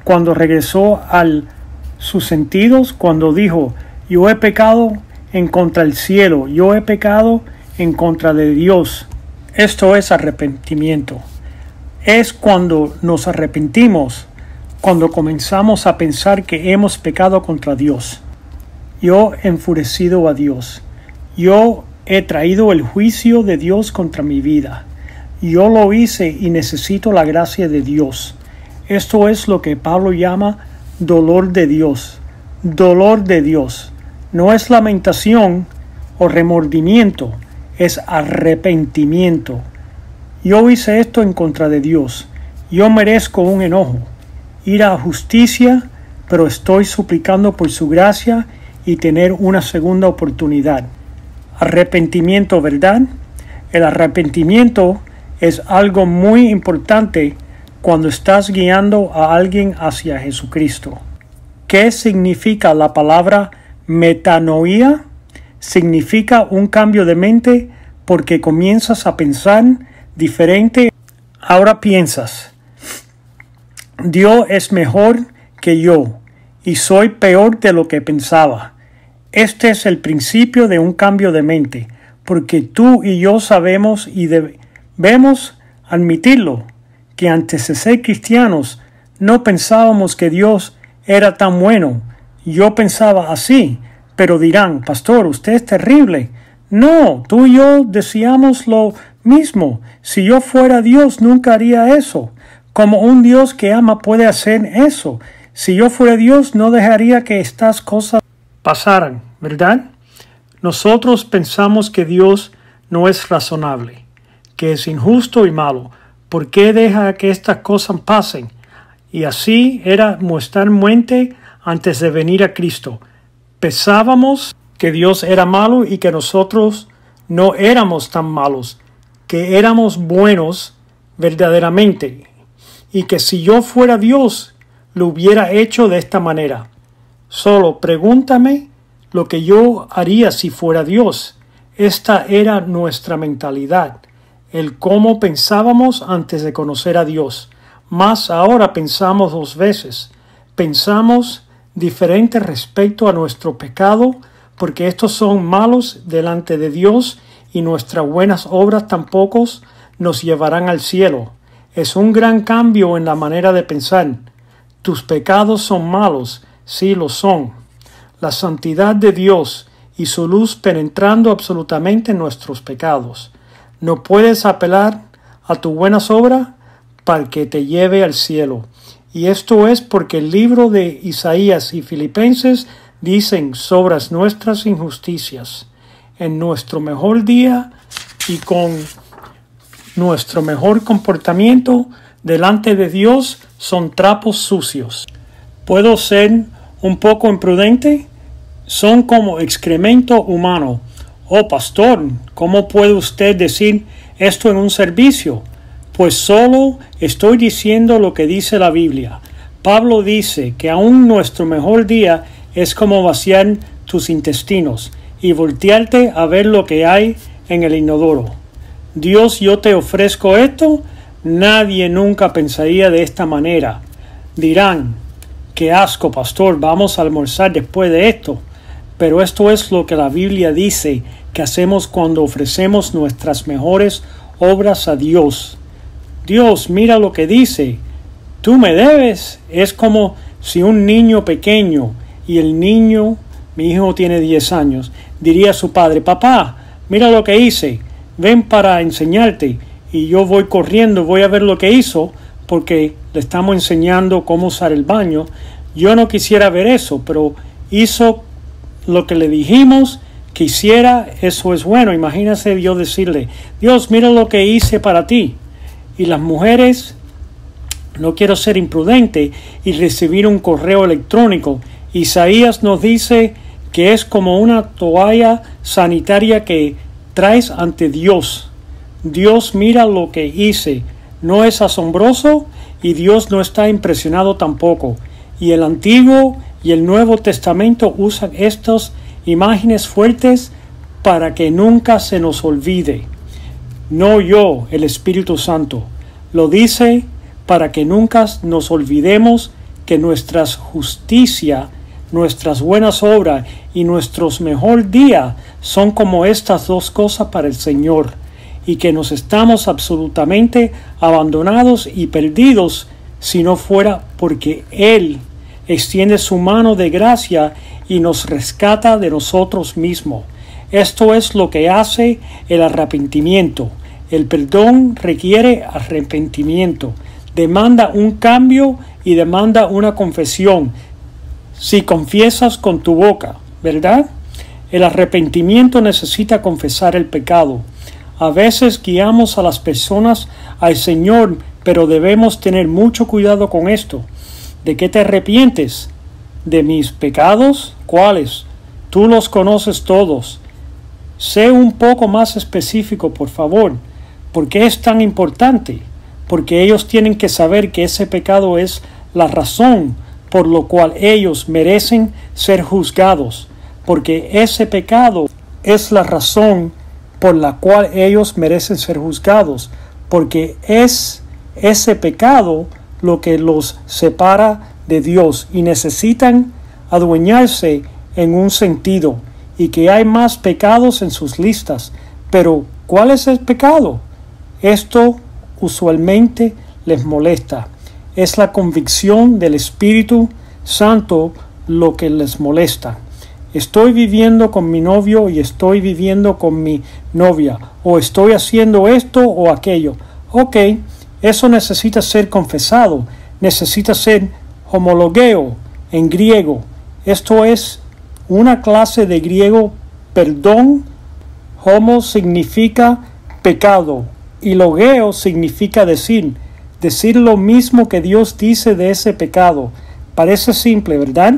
cuando regresó a sus sentidos, cuando dijo, yo he pecado en contra del cielo, yo he pecado en contra de Dios. Esto es arrepentimiento. Es cuando nos arrepentimos, cuando comenzamos a pensar que hemos pecado contra Dios. Yo he enfurecido a Dios. Yo he traído el juicio de Dios contra mi vida. Yo lo hice y necesito la gracia de Dios. Esto es lo que Pablo llama dolor de Dios. Dolor de Dios. No es lamentación o remordimiento, es arrepentimiento. Yo hice esto en contra de Dios. Yo merezco un enojo, ir a justicia, pero estoy suplicando por su gracia y tener una segunda oportunidad. Arrepentimiento, ¿verdad? El arrepentimiento es algo muy importante cuando estás guiando a alguien hacia Jesucristo. ¿Qué significa la palabra metanoia? Significa un cambio de mente porque comienzas a pensar diferente. Ahora piensas, Dios es mejor que yo y soy peor de lo que pensaba. Este es el principio de un cambio de mente, porque tú y yo sabemos y debemos admitirlo, que antes de ser cristianos no pensábamos que Dios era tan bueno. Yo pensaba así, pero dirán, pastor, usted es terrible. No, tú y yo decíamos lo mismo. Si yo fuera Dios, nunca haría eso. Como un Dios que ama puede hacer eso. Si yo fuera Dios, no dejaría que estas cosas pasaran, ¿verdad? Nosotros pensamos que Dios no es razonable, que es injusto y malo. ¿Por qué deja que estas cosas pasen? Y así era nuestra mente antes de venir a Cristo. Pensábamos que Dios era malo y que nosotros no éramos tan malos, que éramos buenos verdaderamente, y que si yo fuera Dios, lo hubiera hecho de esta manera. Solo pregúntame lo que yo haría si fuera Dios. Esta era nuestra mentalidad, el cómo pensábamos antes de conocer a Dios. Más ahora pensamos dos veces. Pensamos diferente respecto a nuestro pecado, porque estos son malos delante de Dios y nuestras buenas obras tampoco nos llevarán al cielo. Es un gran cambio en la manera de pensar. Tus pecados son malos, sí lo son. La santidad de Dios y su luz penetrando absolutamente en nuestros pecados. No puedes apelar a tus buenas obras para que te lleve al cielo. Y esto es porque el libro de Isaías y Filipenses dicen sobre nuestras injusticias. En nuestro mejor día y con nuestro mejor comportamiento delante de Dios son trapos sucios. ¿Puedo ser un poco imprudente? Son como excremento humano. Oh, pastor, ¿cómo puede usted decir esto en un servicio? Pues solo estoy diciendo lo que dice la Biblia. Pablo dice que aún nuestro mejor día es como vaciar tus intestinos y voltearte a ver lo que hay en el inodoro. Dios, yo te ofrezco esto. Nadie nunca pensaría de esta manera. Dirán, qué asco, pastor, vamos a almorzar después de esto. Pero esto es lo que la Biblia dice que hacemos cuando ofrecemos nuestras mejores obras a Dios. Dios, mira lo que dice. Tú me debes. Es como si un niño pequeño y el niño, mi hijo tiene 10 años, diría a su padre, papá, mira lo que hice. Ven para enseñarte. Y yo voy corriendo, voy a ver lo que hizo porque le estamos enseñando cómo usar el baño. Yo no quisiera ver eso, pero hizo lo que le dijimos que hiciera. Eso es bueno. Imagínese yo decirle, Dios, mira lo que hice para ti. Y las mujeres, no quiero ser imprudente y recibir un correo electrónico. Isaías nos dice que es como una toalla sanitaria que traes ante Dios. Dios, mira lo que hice. ¿No es asombroso? Y Dios no está impresionado tampoco. Y el Antiguo y el Nuevo Testamento usan estas imágenes fuertes para que nunca se nos olvide. No yo, el Espíritu Santo. Lo dice para que nunca nos olvidemos que nuestras justicia, nuestras buenas obras y nuestros mejor días son como estas dos cosas para el Señor, y que nos estamos absolutamente abandonados y perdidos si no fuera porque Él extiende su mano de gracia y nos rescata de nosotros mismos. Esto es lo que hace el arrepentimiento. El perdón requiere arrepentimiento, demanda un cambio y demanda una confesión. Si confiesas con tu boca, ¿verdad? El arrepentimiento necesita confesar el pecado. A veces guiamos a las personas al Señor, pero debemos tener mucho cuidado con esto. ¿De qué te arrepientes? ¿De mis pecados? ¿Cuáles? Tú los conoces todos. Sé un poco más específico, por favor. ¿Por qué es tan importante? Porque ellos tienen que saber que ese pecado es la razón por lo cual ellos merecen ser juzgados. Porque ese pecado es la razón por la cual ellos merecen ser juzgados. Porque es ese pecado lo que los separa de Dios y necesitan adueñarse en un sentido, y que hay más pecados en sus listas. Pero ¿cuál es el pecado? Esto usualmente les molesta. Es la convicción del Espíritu Santo lo que les molesta. Estoy viviendo con mi novio y estoy viviendo con mi novia, o estoy haciendo esto o aquello. Ok, eso necesita ser confesado, necesita ser homologeo en griego. Esto es una clase de griego, perdón. Homo significa pecado y logeo significa decir lo mismo que Dios dice de ese pecado. Parece simple, ¿verdad?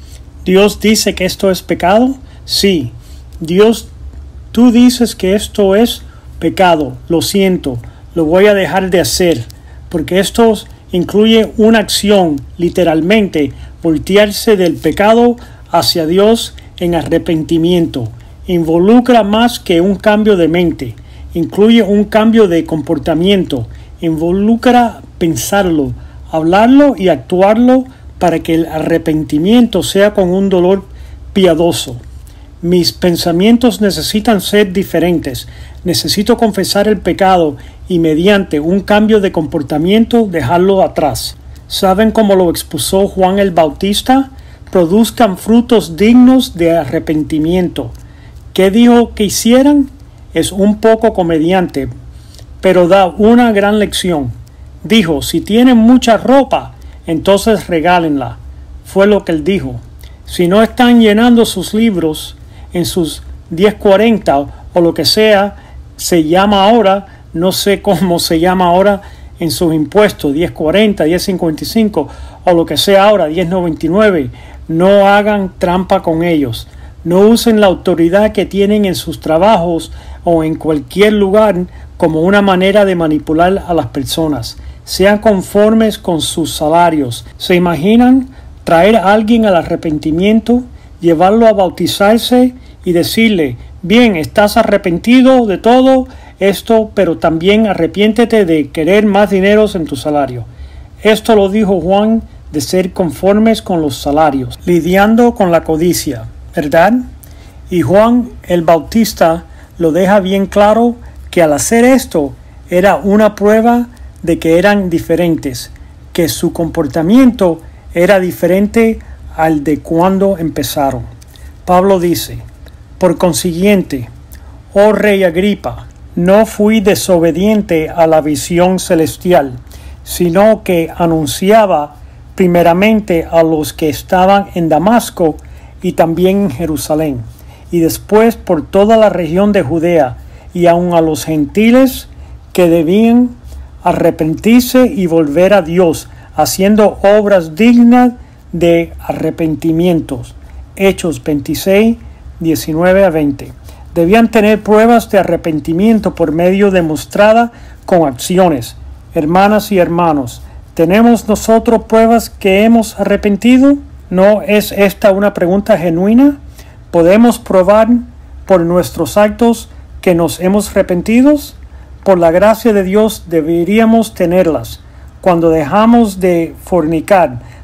¿Dios dice que esto es pecado? Sí. Dios, tú dices que esto es pecado. Lo siento, lo voy a dejar de hacer, porque esto incluye una acción, literalmente, voltearse del pecado hacia Dios en arrepentimiento. Involucra más que un cambio de mente, incluye un cambio de comportamiento, involucra pensarlo, hablarlo y actuarlo para que el arrepentimiento sea con un dolor piadoso. Mis pensamientos necesitan ser diferentes. Necesito confesar el pecado y mediante un cambio de comportamiento dejarlo atrás. ¿Saben cómo lo expuso Juan el Bautista? Produzcan frutos dignos de arrepentimiento. ¿Qué dijo que hicieran? Es un poco comediante, pero da una gran lección. Dijo, si tienen mucha ropa, entonces regálenla. Fue lo que él dijo. Si no están llenando sus libros en sus 1040 o lo que sea, se llama ahora, no sé cómo se llama ahora en sus impuestos, 1040, 1055 o lo que sea ahora, 1099, no hagan trampa con ellos. No usen la autoridad que tienen en sus trabajos o en cualquier lugar como una manera de manipular a las personas. Sean conformes con sus salarios. ¿Se imaginan traer a alguien al arrepentimiento, llevarlo a bautizarse y decirle, bien, estás arrepentido de todo esto, pero también arrepiéntete de querer más dinero en tu salario? Esto lo dijo Juan, de ser conformes con los salarios, lidiando con la codicia, ¿verdad? Y Juan el Bautista lo deja bien claro que al hacer esto era una prueba de que eran diferentes, que su comportamiento era diferente al de cuando empezaron. Pablo dice, por consiguiente, oh rey Agripa, no fui desobediente a la visión celestial, sino que anunciaba primeramente a los que estaban en Damasco y también en Jerusalén, y después por toda la región de Judea, y aun a los gentiles que debían arrepentirse y volver a Dios, haciendo obras dignas de arrepentimientos. Hechos 26, 19 a 20. Debían tener pruebas de arrepentimiento por medio demostrada con acciones. Hermanas y hermanos, ¿tenemos nosotros pruebas que hemos arrepentido? ¿No es esta una pregunta genuina? ¿Podemos probar por nuestros actos que nos hemos arrepentido? Por la gracia de Dios deberíamos tenerlas. Cuando dejamos de fornicar,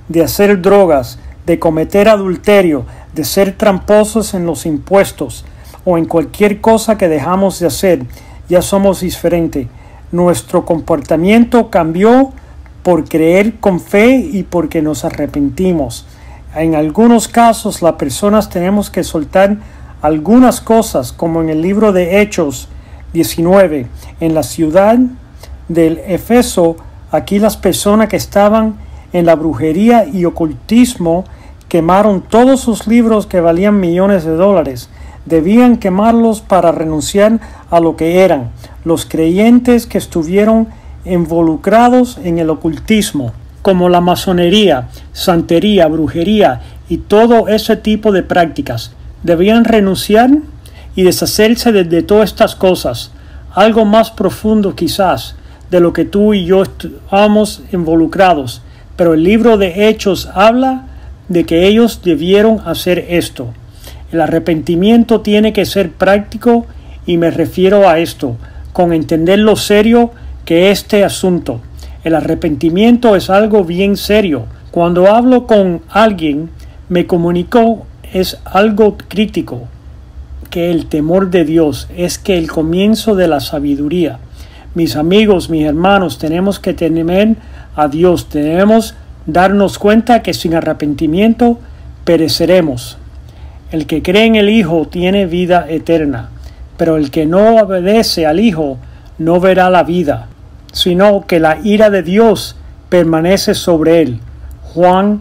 de hacer drogas, de cometer adulterio, de ser tramposos en los impuestos o en cualquier cosa que dejamos de hacer, ya somos diferentes. Nuestro comportamiento cambió por creer con fe y porque nos arrepentimos. En algunos casos, las personas tenemos que soltar algunas cosas, como en el libro de Hechos 19. En la ciudad del Éfeso, aquí las personas que estaban en la brujería y ocultismo quemaron todos sus libros que valían millones de dólares. Debían quemarlos para renunciar a lo que eran. Los creyentes que estuvieron involucrados en el ocultismo, como la masonería, santería, brujería y todo ese tipo de prácticas, debían renunciar y deshacerse de todas estas cosas. Algo más profundo quizás de lo que tú y yo estábamos involucrados. Pero el libro de Hechos habla de que ellos debieron hacer esto. El arrepentimiento tiene que ser práctico y me refiero a esto, con entender lo serio que este asunto. El arrepentimiento es algo bien serio. Cuando hablo con alguien, me comunico es algo crítico, que el temor de Dios es que el comienzo de la sabiduría. Mis amigos, mis hermanos, tenemos que temer a Dios. Debemos darnos cuenta que sin arrepentimiento pereceremos. El que cree en el Hijo tiene vida eterna, pero el que no obedece al Hijo no verá la vida, sino que la ira de Dios permanece sobre él. Juan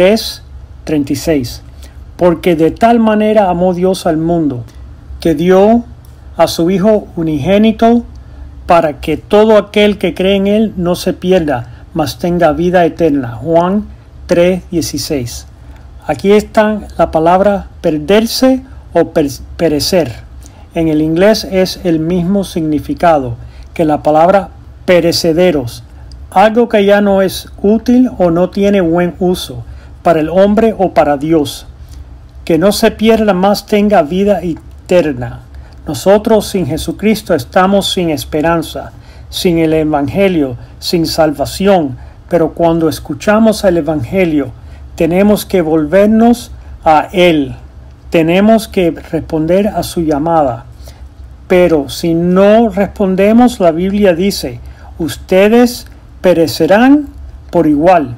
3:36. Porque de tal manera amó Dios al mundo, que dio a su Hijo unigénito, para que todo aquel que cree en él no se pierda, mas tenga vida eterna. Juan 3:16. Aquí está la palabra perderse o perecer. En el inglés es el mismo significado que la palabra perecederos. Algo que ya no es útil o no tiene buen uso para el hombre o para Dios. Que no se pierda, más tenga vida eterna. Nosotros sin Jesucristo estamos sin esperanza, sin el Evangelio, sin salvación. Pero cuando escuchamos el Evangelio, tenemos que volvernos a Él. Tenemos que responder a su llamada. Pero si no respondemos, la Biblia dice, ustedes perecerán por igual.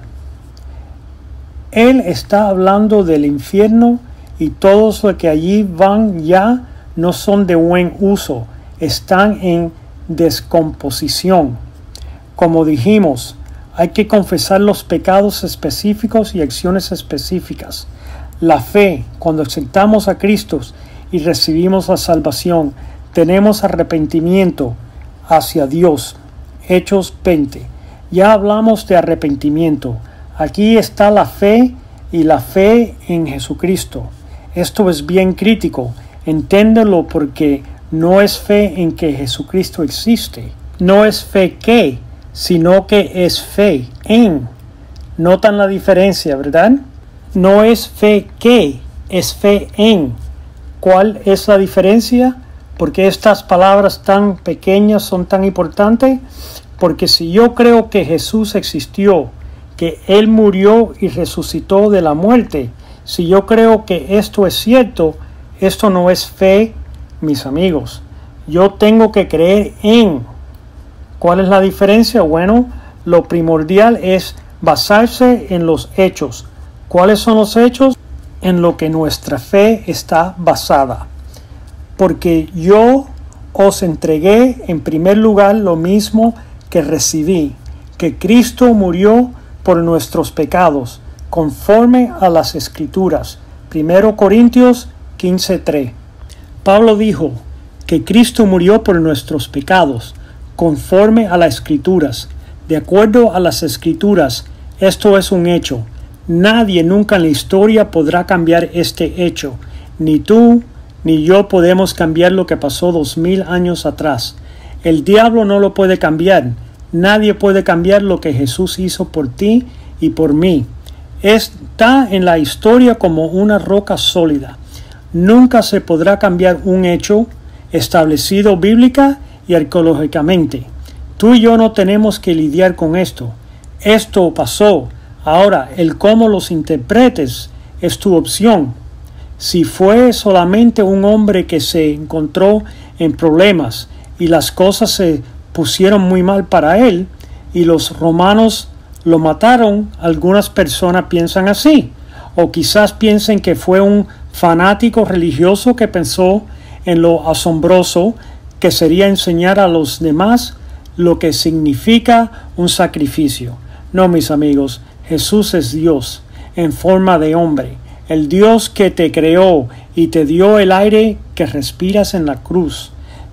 Él está hablando del infierno y todos los que allí van ya no son de buen uso, están en descomposición. Como dijimos, hay que confesar los pecados específicos y acciones específicas. La fe, cuando aceptamos a Cristo y recibimos la salvación, tenemos arrepentimiento hacia Dios. Hechos 20. Ya hablamos de arrepentimiento. Aquí está la fe y la fe en Jesucristo. Esto es bien crítico. Enténdelo, porque no es fe en que Jesucristo existe. No es fe que, sino que es fe en. ¿Notan la diferencia, verdad? No es fe que, es fe en. ¿Cuál es la diferencia? ¿Por qué estas palabras tan pequeñas son tan importantes? Porque si yo creo que Jesús existió, que Él murió y resucitó de la muerte, si yo creo que esto es cierto, esto no es fe, mis amigos. Yo tengo que creer en. ¿Cuál es la diferencia? Bueno, lo primordial es basarse en los hechos. ¿Cuáles son los hechos? En lo que nuestra fe está basada. Porque yo os entregué en primer lugar lo mismo que recibí, que Cristo murió por nuestros pecados, conforme a las Escrituras. 1 Corintios 15:3. Pablo dijo que Cristo murió por nuestros pecados, conforme a las Escrituras. De acuerdo a las Escrituras, esto es un hecho. Nadie nunca en la historia podrá cambiar este hecho. Ni tú ni yo podemos cambiar lo que pasó 2000 años atrás. El diablo no lo puede cambiar. Nadie puede cambiar lo que Jesús hizo por ti y por mí. Está en la historia como una roca sólida. Nunca se podrá cambiar un hecho establecido bíblica y arqueológicamente. Tú y yo no tenemos que lidiar con esto. Esto pasó Ahora, el cómo los interpretes es tu opción. Si fue solamente un hombre que se encontró en problemas y las cosas se pusieron muy mal para él y los romanos lo mataron, algunas personas piensan así. O quizás piensen que fue un fanático religioso que pensó en lo asombroso que sería enseñar a los demás lo que significa un sacrificio. No, mis amigos, Jesús es Dios en forma de hombre, el Dios que te creó y te dio el aire que respiras en la cruz.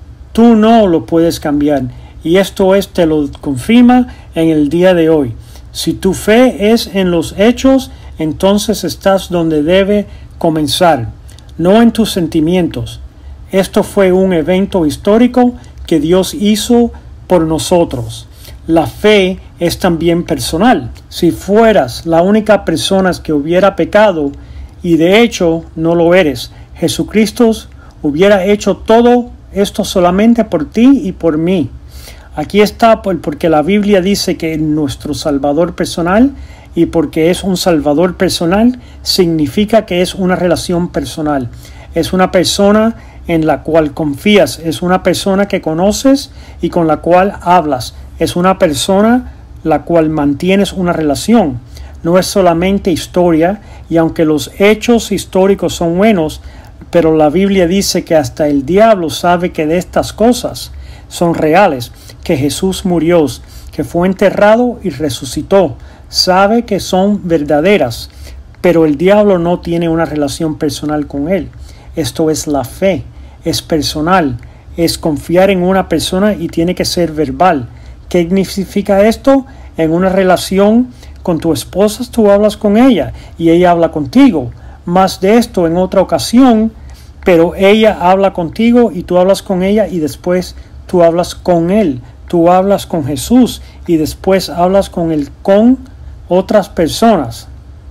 Tú no lo puedes cambiar y esto te lo confirma en el día de hoy. Si tu fe es en los hechos, entonces estás donde debe comenzar, no en tus sentimientos. Esto fue un evento histórico que Dios hizo por nosotros. La fe es también personal. Si fueras la única persona que hubiera pecado, y de hecho no lo eres, Jesucristo hubiera hecho todo esto solamente por ti y por mí. Aquí está porque la Biblia dice que nuestro Salvador personal, y porque es un Salvador personal, significa que es una relación personal. Es una persona en la cual confías, es una persona que conoces y con la cual hablas, es una persona la cual mantienes una relación. No es solamente historia, y aunque los hechos históricos son buenos, pero la Biblia dice que hasta el diablo sabe que de estas cosas son reales, que Jesús murió, que fue enterrado y resucitó, sabe que son verdaderas, pero el diablo no tiene una relación personal con él. Esto es la fe, es personal, es confiar en una persona y tiene que ser verbal. ¿Qué significa esto? En una relación con tu esposa, tú hablas con ella y ella habla contigo. Más de esto en otra ocasión, pero ella habla contigo y tú hablas con ella y después tú hablas con él. Tú hablas con Jesús y después hablas con otras personas.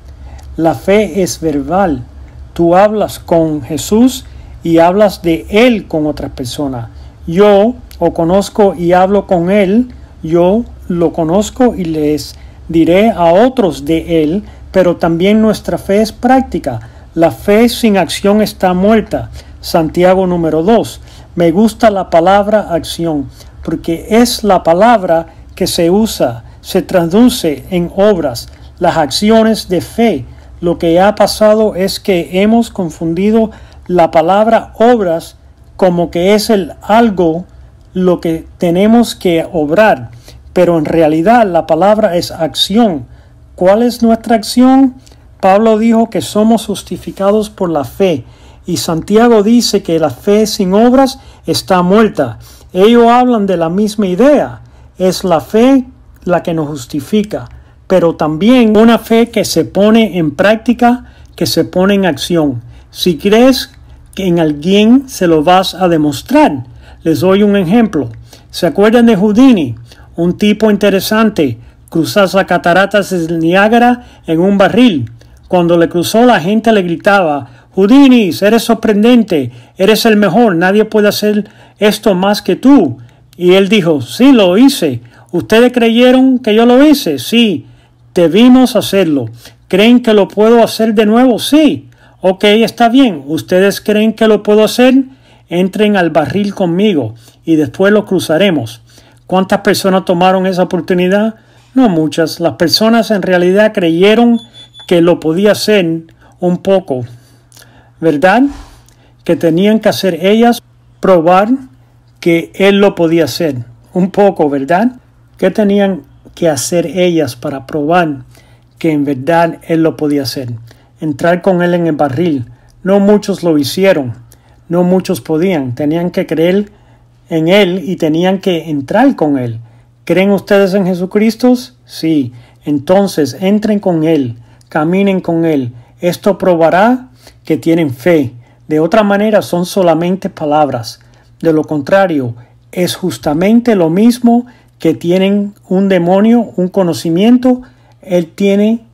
La fe es verbal. Tú hablas con Jesús y hablas de él con otras personas. Yo o conozco y hablo con él, yo lo conozco y les diré a otros de él, pero también nuestra fe es práctica. La fe sin acción está muerta. Santiago número 2. Me gusta la palabra acción, porque es la palabra que se usa, se traduce en obras, las acciones de fe. Lo que ha pasado es que hemos confundido la palabra obras como que es algo lo que tenemos que obrar, pero en realidad la palabra es acción. ¿Cuál es nuestra acción? Pablo dijo que somos justificados por la fe, y Santiago dice que la fe sin obras está muerta. Ellos hablan de la misma idea. Es la fe la que nos justifica, pero también una fe que se pone en práctica, que se pone en acción. Si crees que en alguien se lo vas a demostrar. Les doy un ejemplo. ¿Se acuerdan de Houdini? Un tipo interesante. Cruzó las cataratas del Niágara en un barril. Cuando le cruzó, la gente le gritaba: Houdini, eres sorprendente, eres el mejor, nadie puede hacer esto más que tú. Y él dijo: sí, lo hice. ¿Ustedes creyeron que yo lo hice? Sí, debimos hacerlo. ¿Creen que lo puedo hacer de nuevo? Sí. Ok, está bien. ¿Ustedes creen que lo puedo hacer? Entren al barril conmigo y después lo cruzaremos. ¿Cuántas personas tomaron esa oportunidad? No muchas. Las personas en realidad creyeron que lo podía hacer un poco, ¿verdad? Que tenían que hacer ellas probar que él lo podía hacer un poco, ¿verdad? ¿Qué tenían que hacer ellas para probar que en verdad él lo podía hacer? Entrar con él en el barril. No muchos lo hicieron, no muchos podían. Tenían que creer en él y tenían que entrar con él. ¿Creen ustedes en Jesucristo? Sí. Entonces entren con él, caminen con él. Esto probará que tienen fe. De otra manera son solamente palabras. De lo contrario, es justamente lo mismo que tienen un demonio, un conocimiento. Él tiene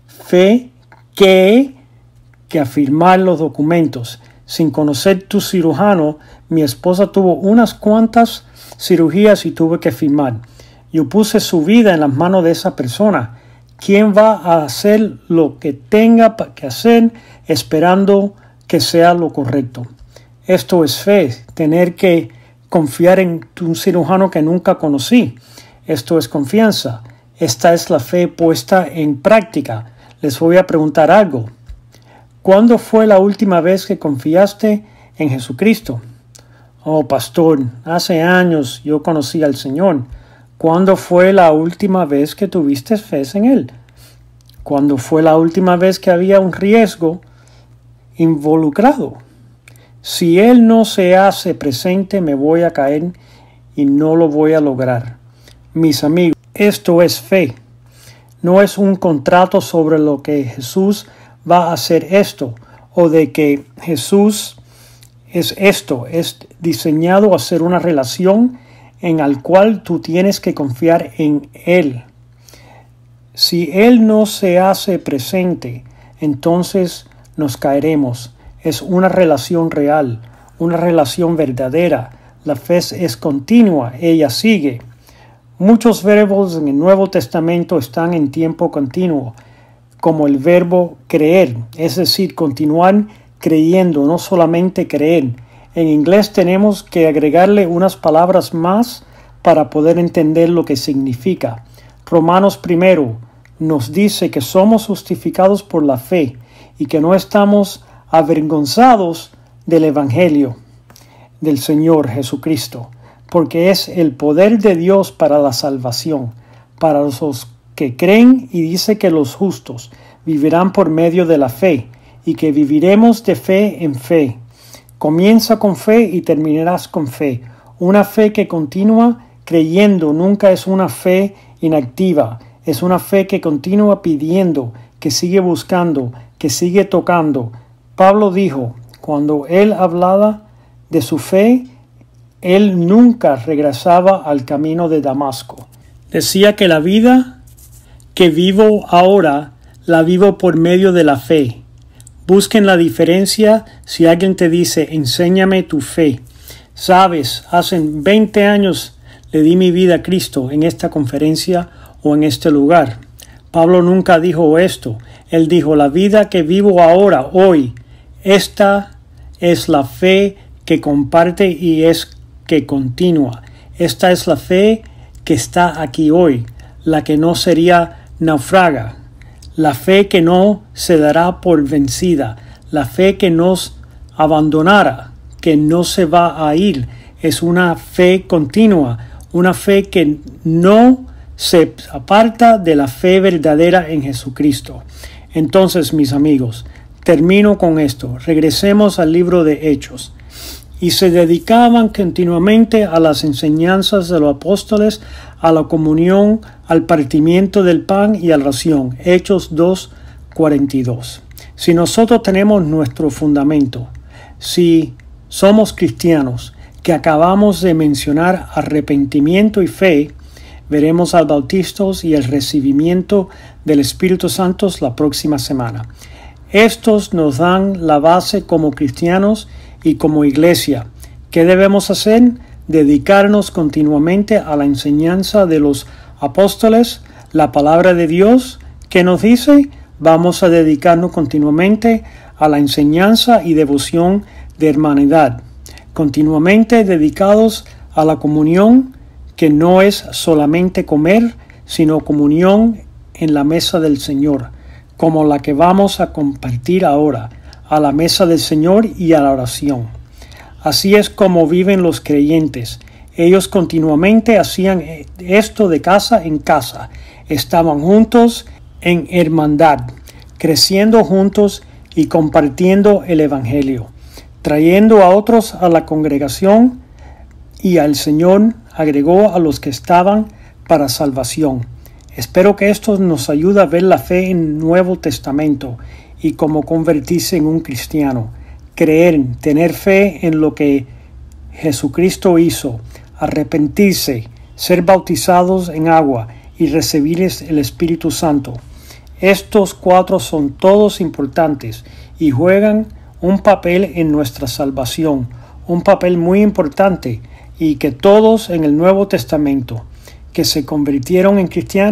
fe que afirmar los documentos. Sin conocer tu cirujano, mi esposa tuvo unas cuantas cirugías y tuve que firmar. Yo puse su vida en las manos de esa persona. ¿quién va a hacer lo que tenga que hacer esperando que sea lo correcto? Esto es fe, tener que confiar en un cirujano que nunca conocí. Esto es confianza. Esta es la fe puesta en práctica. Les voy a preguntar algo. ¿Cuándo fue la última vez que confiaste en Jesucristo? Oh, pastor, hace años yo conocí al Señor. ¿Cuándo fue la última vez que tuviste fe en Él? ¿Cuándo fue la última vez que había un riesgo involucrado? Si Él no se hace presente, me voy a caer y no lo voy a lograr. Mis amigos, esto es fe. No es un contrato sobre lo que Jesús va a hacer esto o de que Jesús es esto. Es diseñado a ser una relación en la cual tú tienes que confiar en Él. Si Él no se hace presente, entonces nos caeremos. Es una relación real, una relación verdadera. La fe es continua, ella sigue. Muchos verbos en el Nuevo Testamento están en tiempo continuo, como el verbo creer, es decir, continuar creyendo, no solamente creer. En inglés tenemos que agregarle unas palabras más para poder entender lo que significa. Romanos 1 nos dice que somos justificados por la fe y que no estamos avergonzados del Evangelio del Señor Jesucristo, porque es el poder de Dios para la salvación, para los que creen, y dice que los justos vivirán por medio de la fe, y que viviremos de fe en fe. Comienza con fe y terminarás con fe. Una fe que continúa creyendo nunca es una fe inactiva, es una fe que continúa pidiendo, que sigue buscando, que sigue tocando. Pablo dijo, cuando él hablaba de su fe, él nunca regresaba al camino de Damasco. Decía que la vida que vivo ahora, la vivo por medio de la fe. Busquen la diferencia si alguien te dice, enséñame tu fe. Sabes, hace 20 años le di mi vida a Cristo en esta conferencia o en este lugar. Pablo nunca dijo esto. Él dijo, la vida que vivo ahora, hoy, esta es la fe que comparte y es que continúa. Esta es la fe que está aquí hoy, la que no sería naufraga, la fe que no se dará por vencida, la fe que nos abandonará, que no se va a ir. Es una fe continua, una fe que no se aparta de la fe verdadera en Jesucristo. Entonces, mis amigos, termino con esto. Regresemos al libro de Hechos. Y se dedicaban continuamente a las enseñanzas de los apóstoles, a la comunión, al partimiento del pan y a la oración. Hechos 2:42. Si nosotros tenemos nuestro fundamento, si somos cristianos que acabamos de mencionar arrepentimiento y fe, veremos al bautistas y el recibimiento del Espíritu Santo la próxima semana. Estos nos dan la base como cristianos y como iglesia. ¿Qué debemos hacer? Dedicarnos continuamente a la enseñanza de los apóstoles, la palabra de Dios. ¿Qué nos dice? Vamos a dedicarnos continuamente a la enseñanza y devoción de hermandad. Continuamente dedicados a la comunión, que no es solamente comer, sino comunión en la mesa del Señor, como la que vamos a compartir ahora, a la mesa del Señor y a la oración. Así es como viven los creyentes. Ellos continuamente hacían esto de casa en casa. Estaban juntos en hermandad, creciendo juntos y compartiendo el Evangelio, trayendo a otros a la congregación, y al Señor agregó a los que estaban para salvación. Espero que esto nos ayude a ver la fe en el Nuevo Testamento y cómo convertirse en un cristiano. Creer, tener fe en lo que Jesucristo hizo, arrepentirse, ser bautizados en agua y recibir el Espíritu Santo. Estos 4 son todos importantes y juegan un papel en nuestra salvación, un papel muy importante, y que todos en el Nuevo Testamento que se convirtieron en cristianos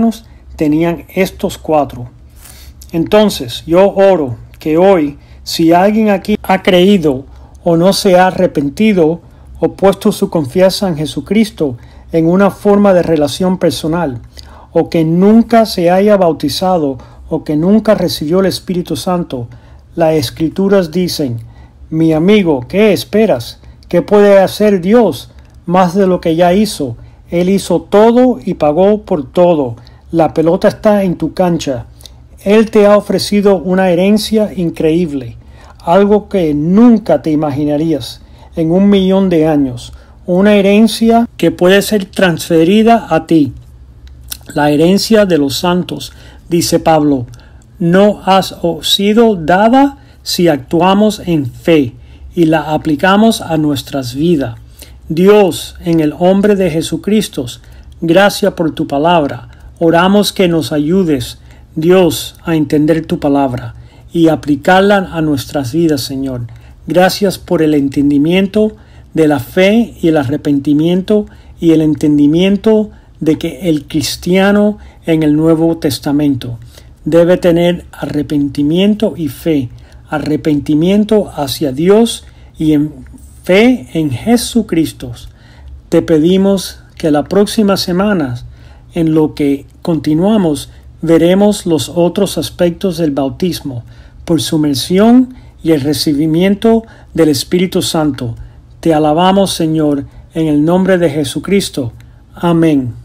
tenían estos 4. Entonces, yo oro que hoy, si alguien aquí ha creído o no se ha arrepentido o puesto su confianza en Jesucristo en una forma de relación personal, o que nunca se haya bautizado o que nunca recibió el Espíritu Santo, las Escrituras dicen: mi amigo, ¿qué esperas? ¿Qué puede hacer Dios más de lo que ya hizo? Él hizo todo y pagó por todo. La pelota está en tu cancha. Él te ha ofrecido una herencia increíble, algo que nunca te imaginarías en 1.000.000 de años, una herencia que puede ser transferida a ti. La herencia de los santos, dice Pablo, no ha sido dada si actuamos en fe y la aplicamos a nuestras vidas. Dios, en el nombre de Jesucristo, gracias por tu palabra. Oramos que nos ayudes, Dios, a entender tu palabra y aplicarla a nuestras vidas, Señor. Gracias por el entendimiento de la fe y el arrepentimiento y el entendimiento de que el cristiano en el Nuevo Testamento debe tener arrepentimiento y fe, arrepentimiento hacia Dios y en fe en Jesucristo. Te pedimos que la próxima semana, en lo que continuamos, veremos los otros aspectos del bautismo por sumersión y el recibimiento del Espíritu Santo. Te alabamos, Señor, en el nombre de Jesucristo. Amén.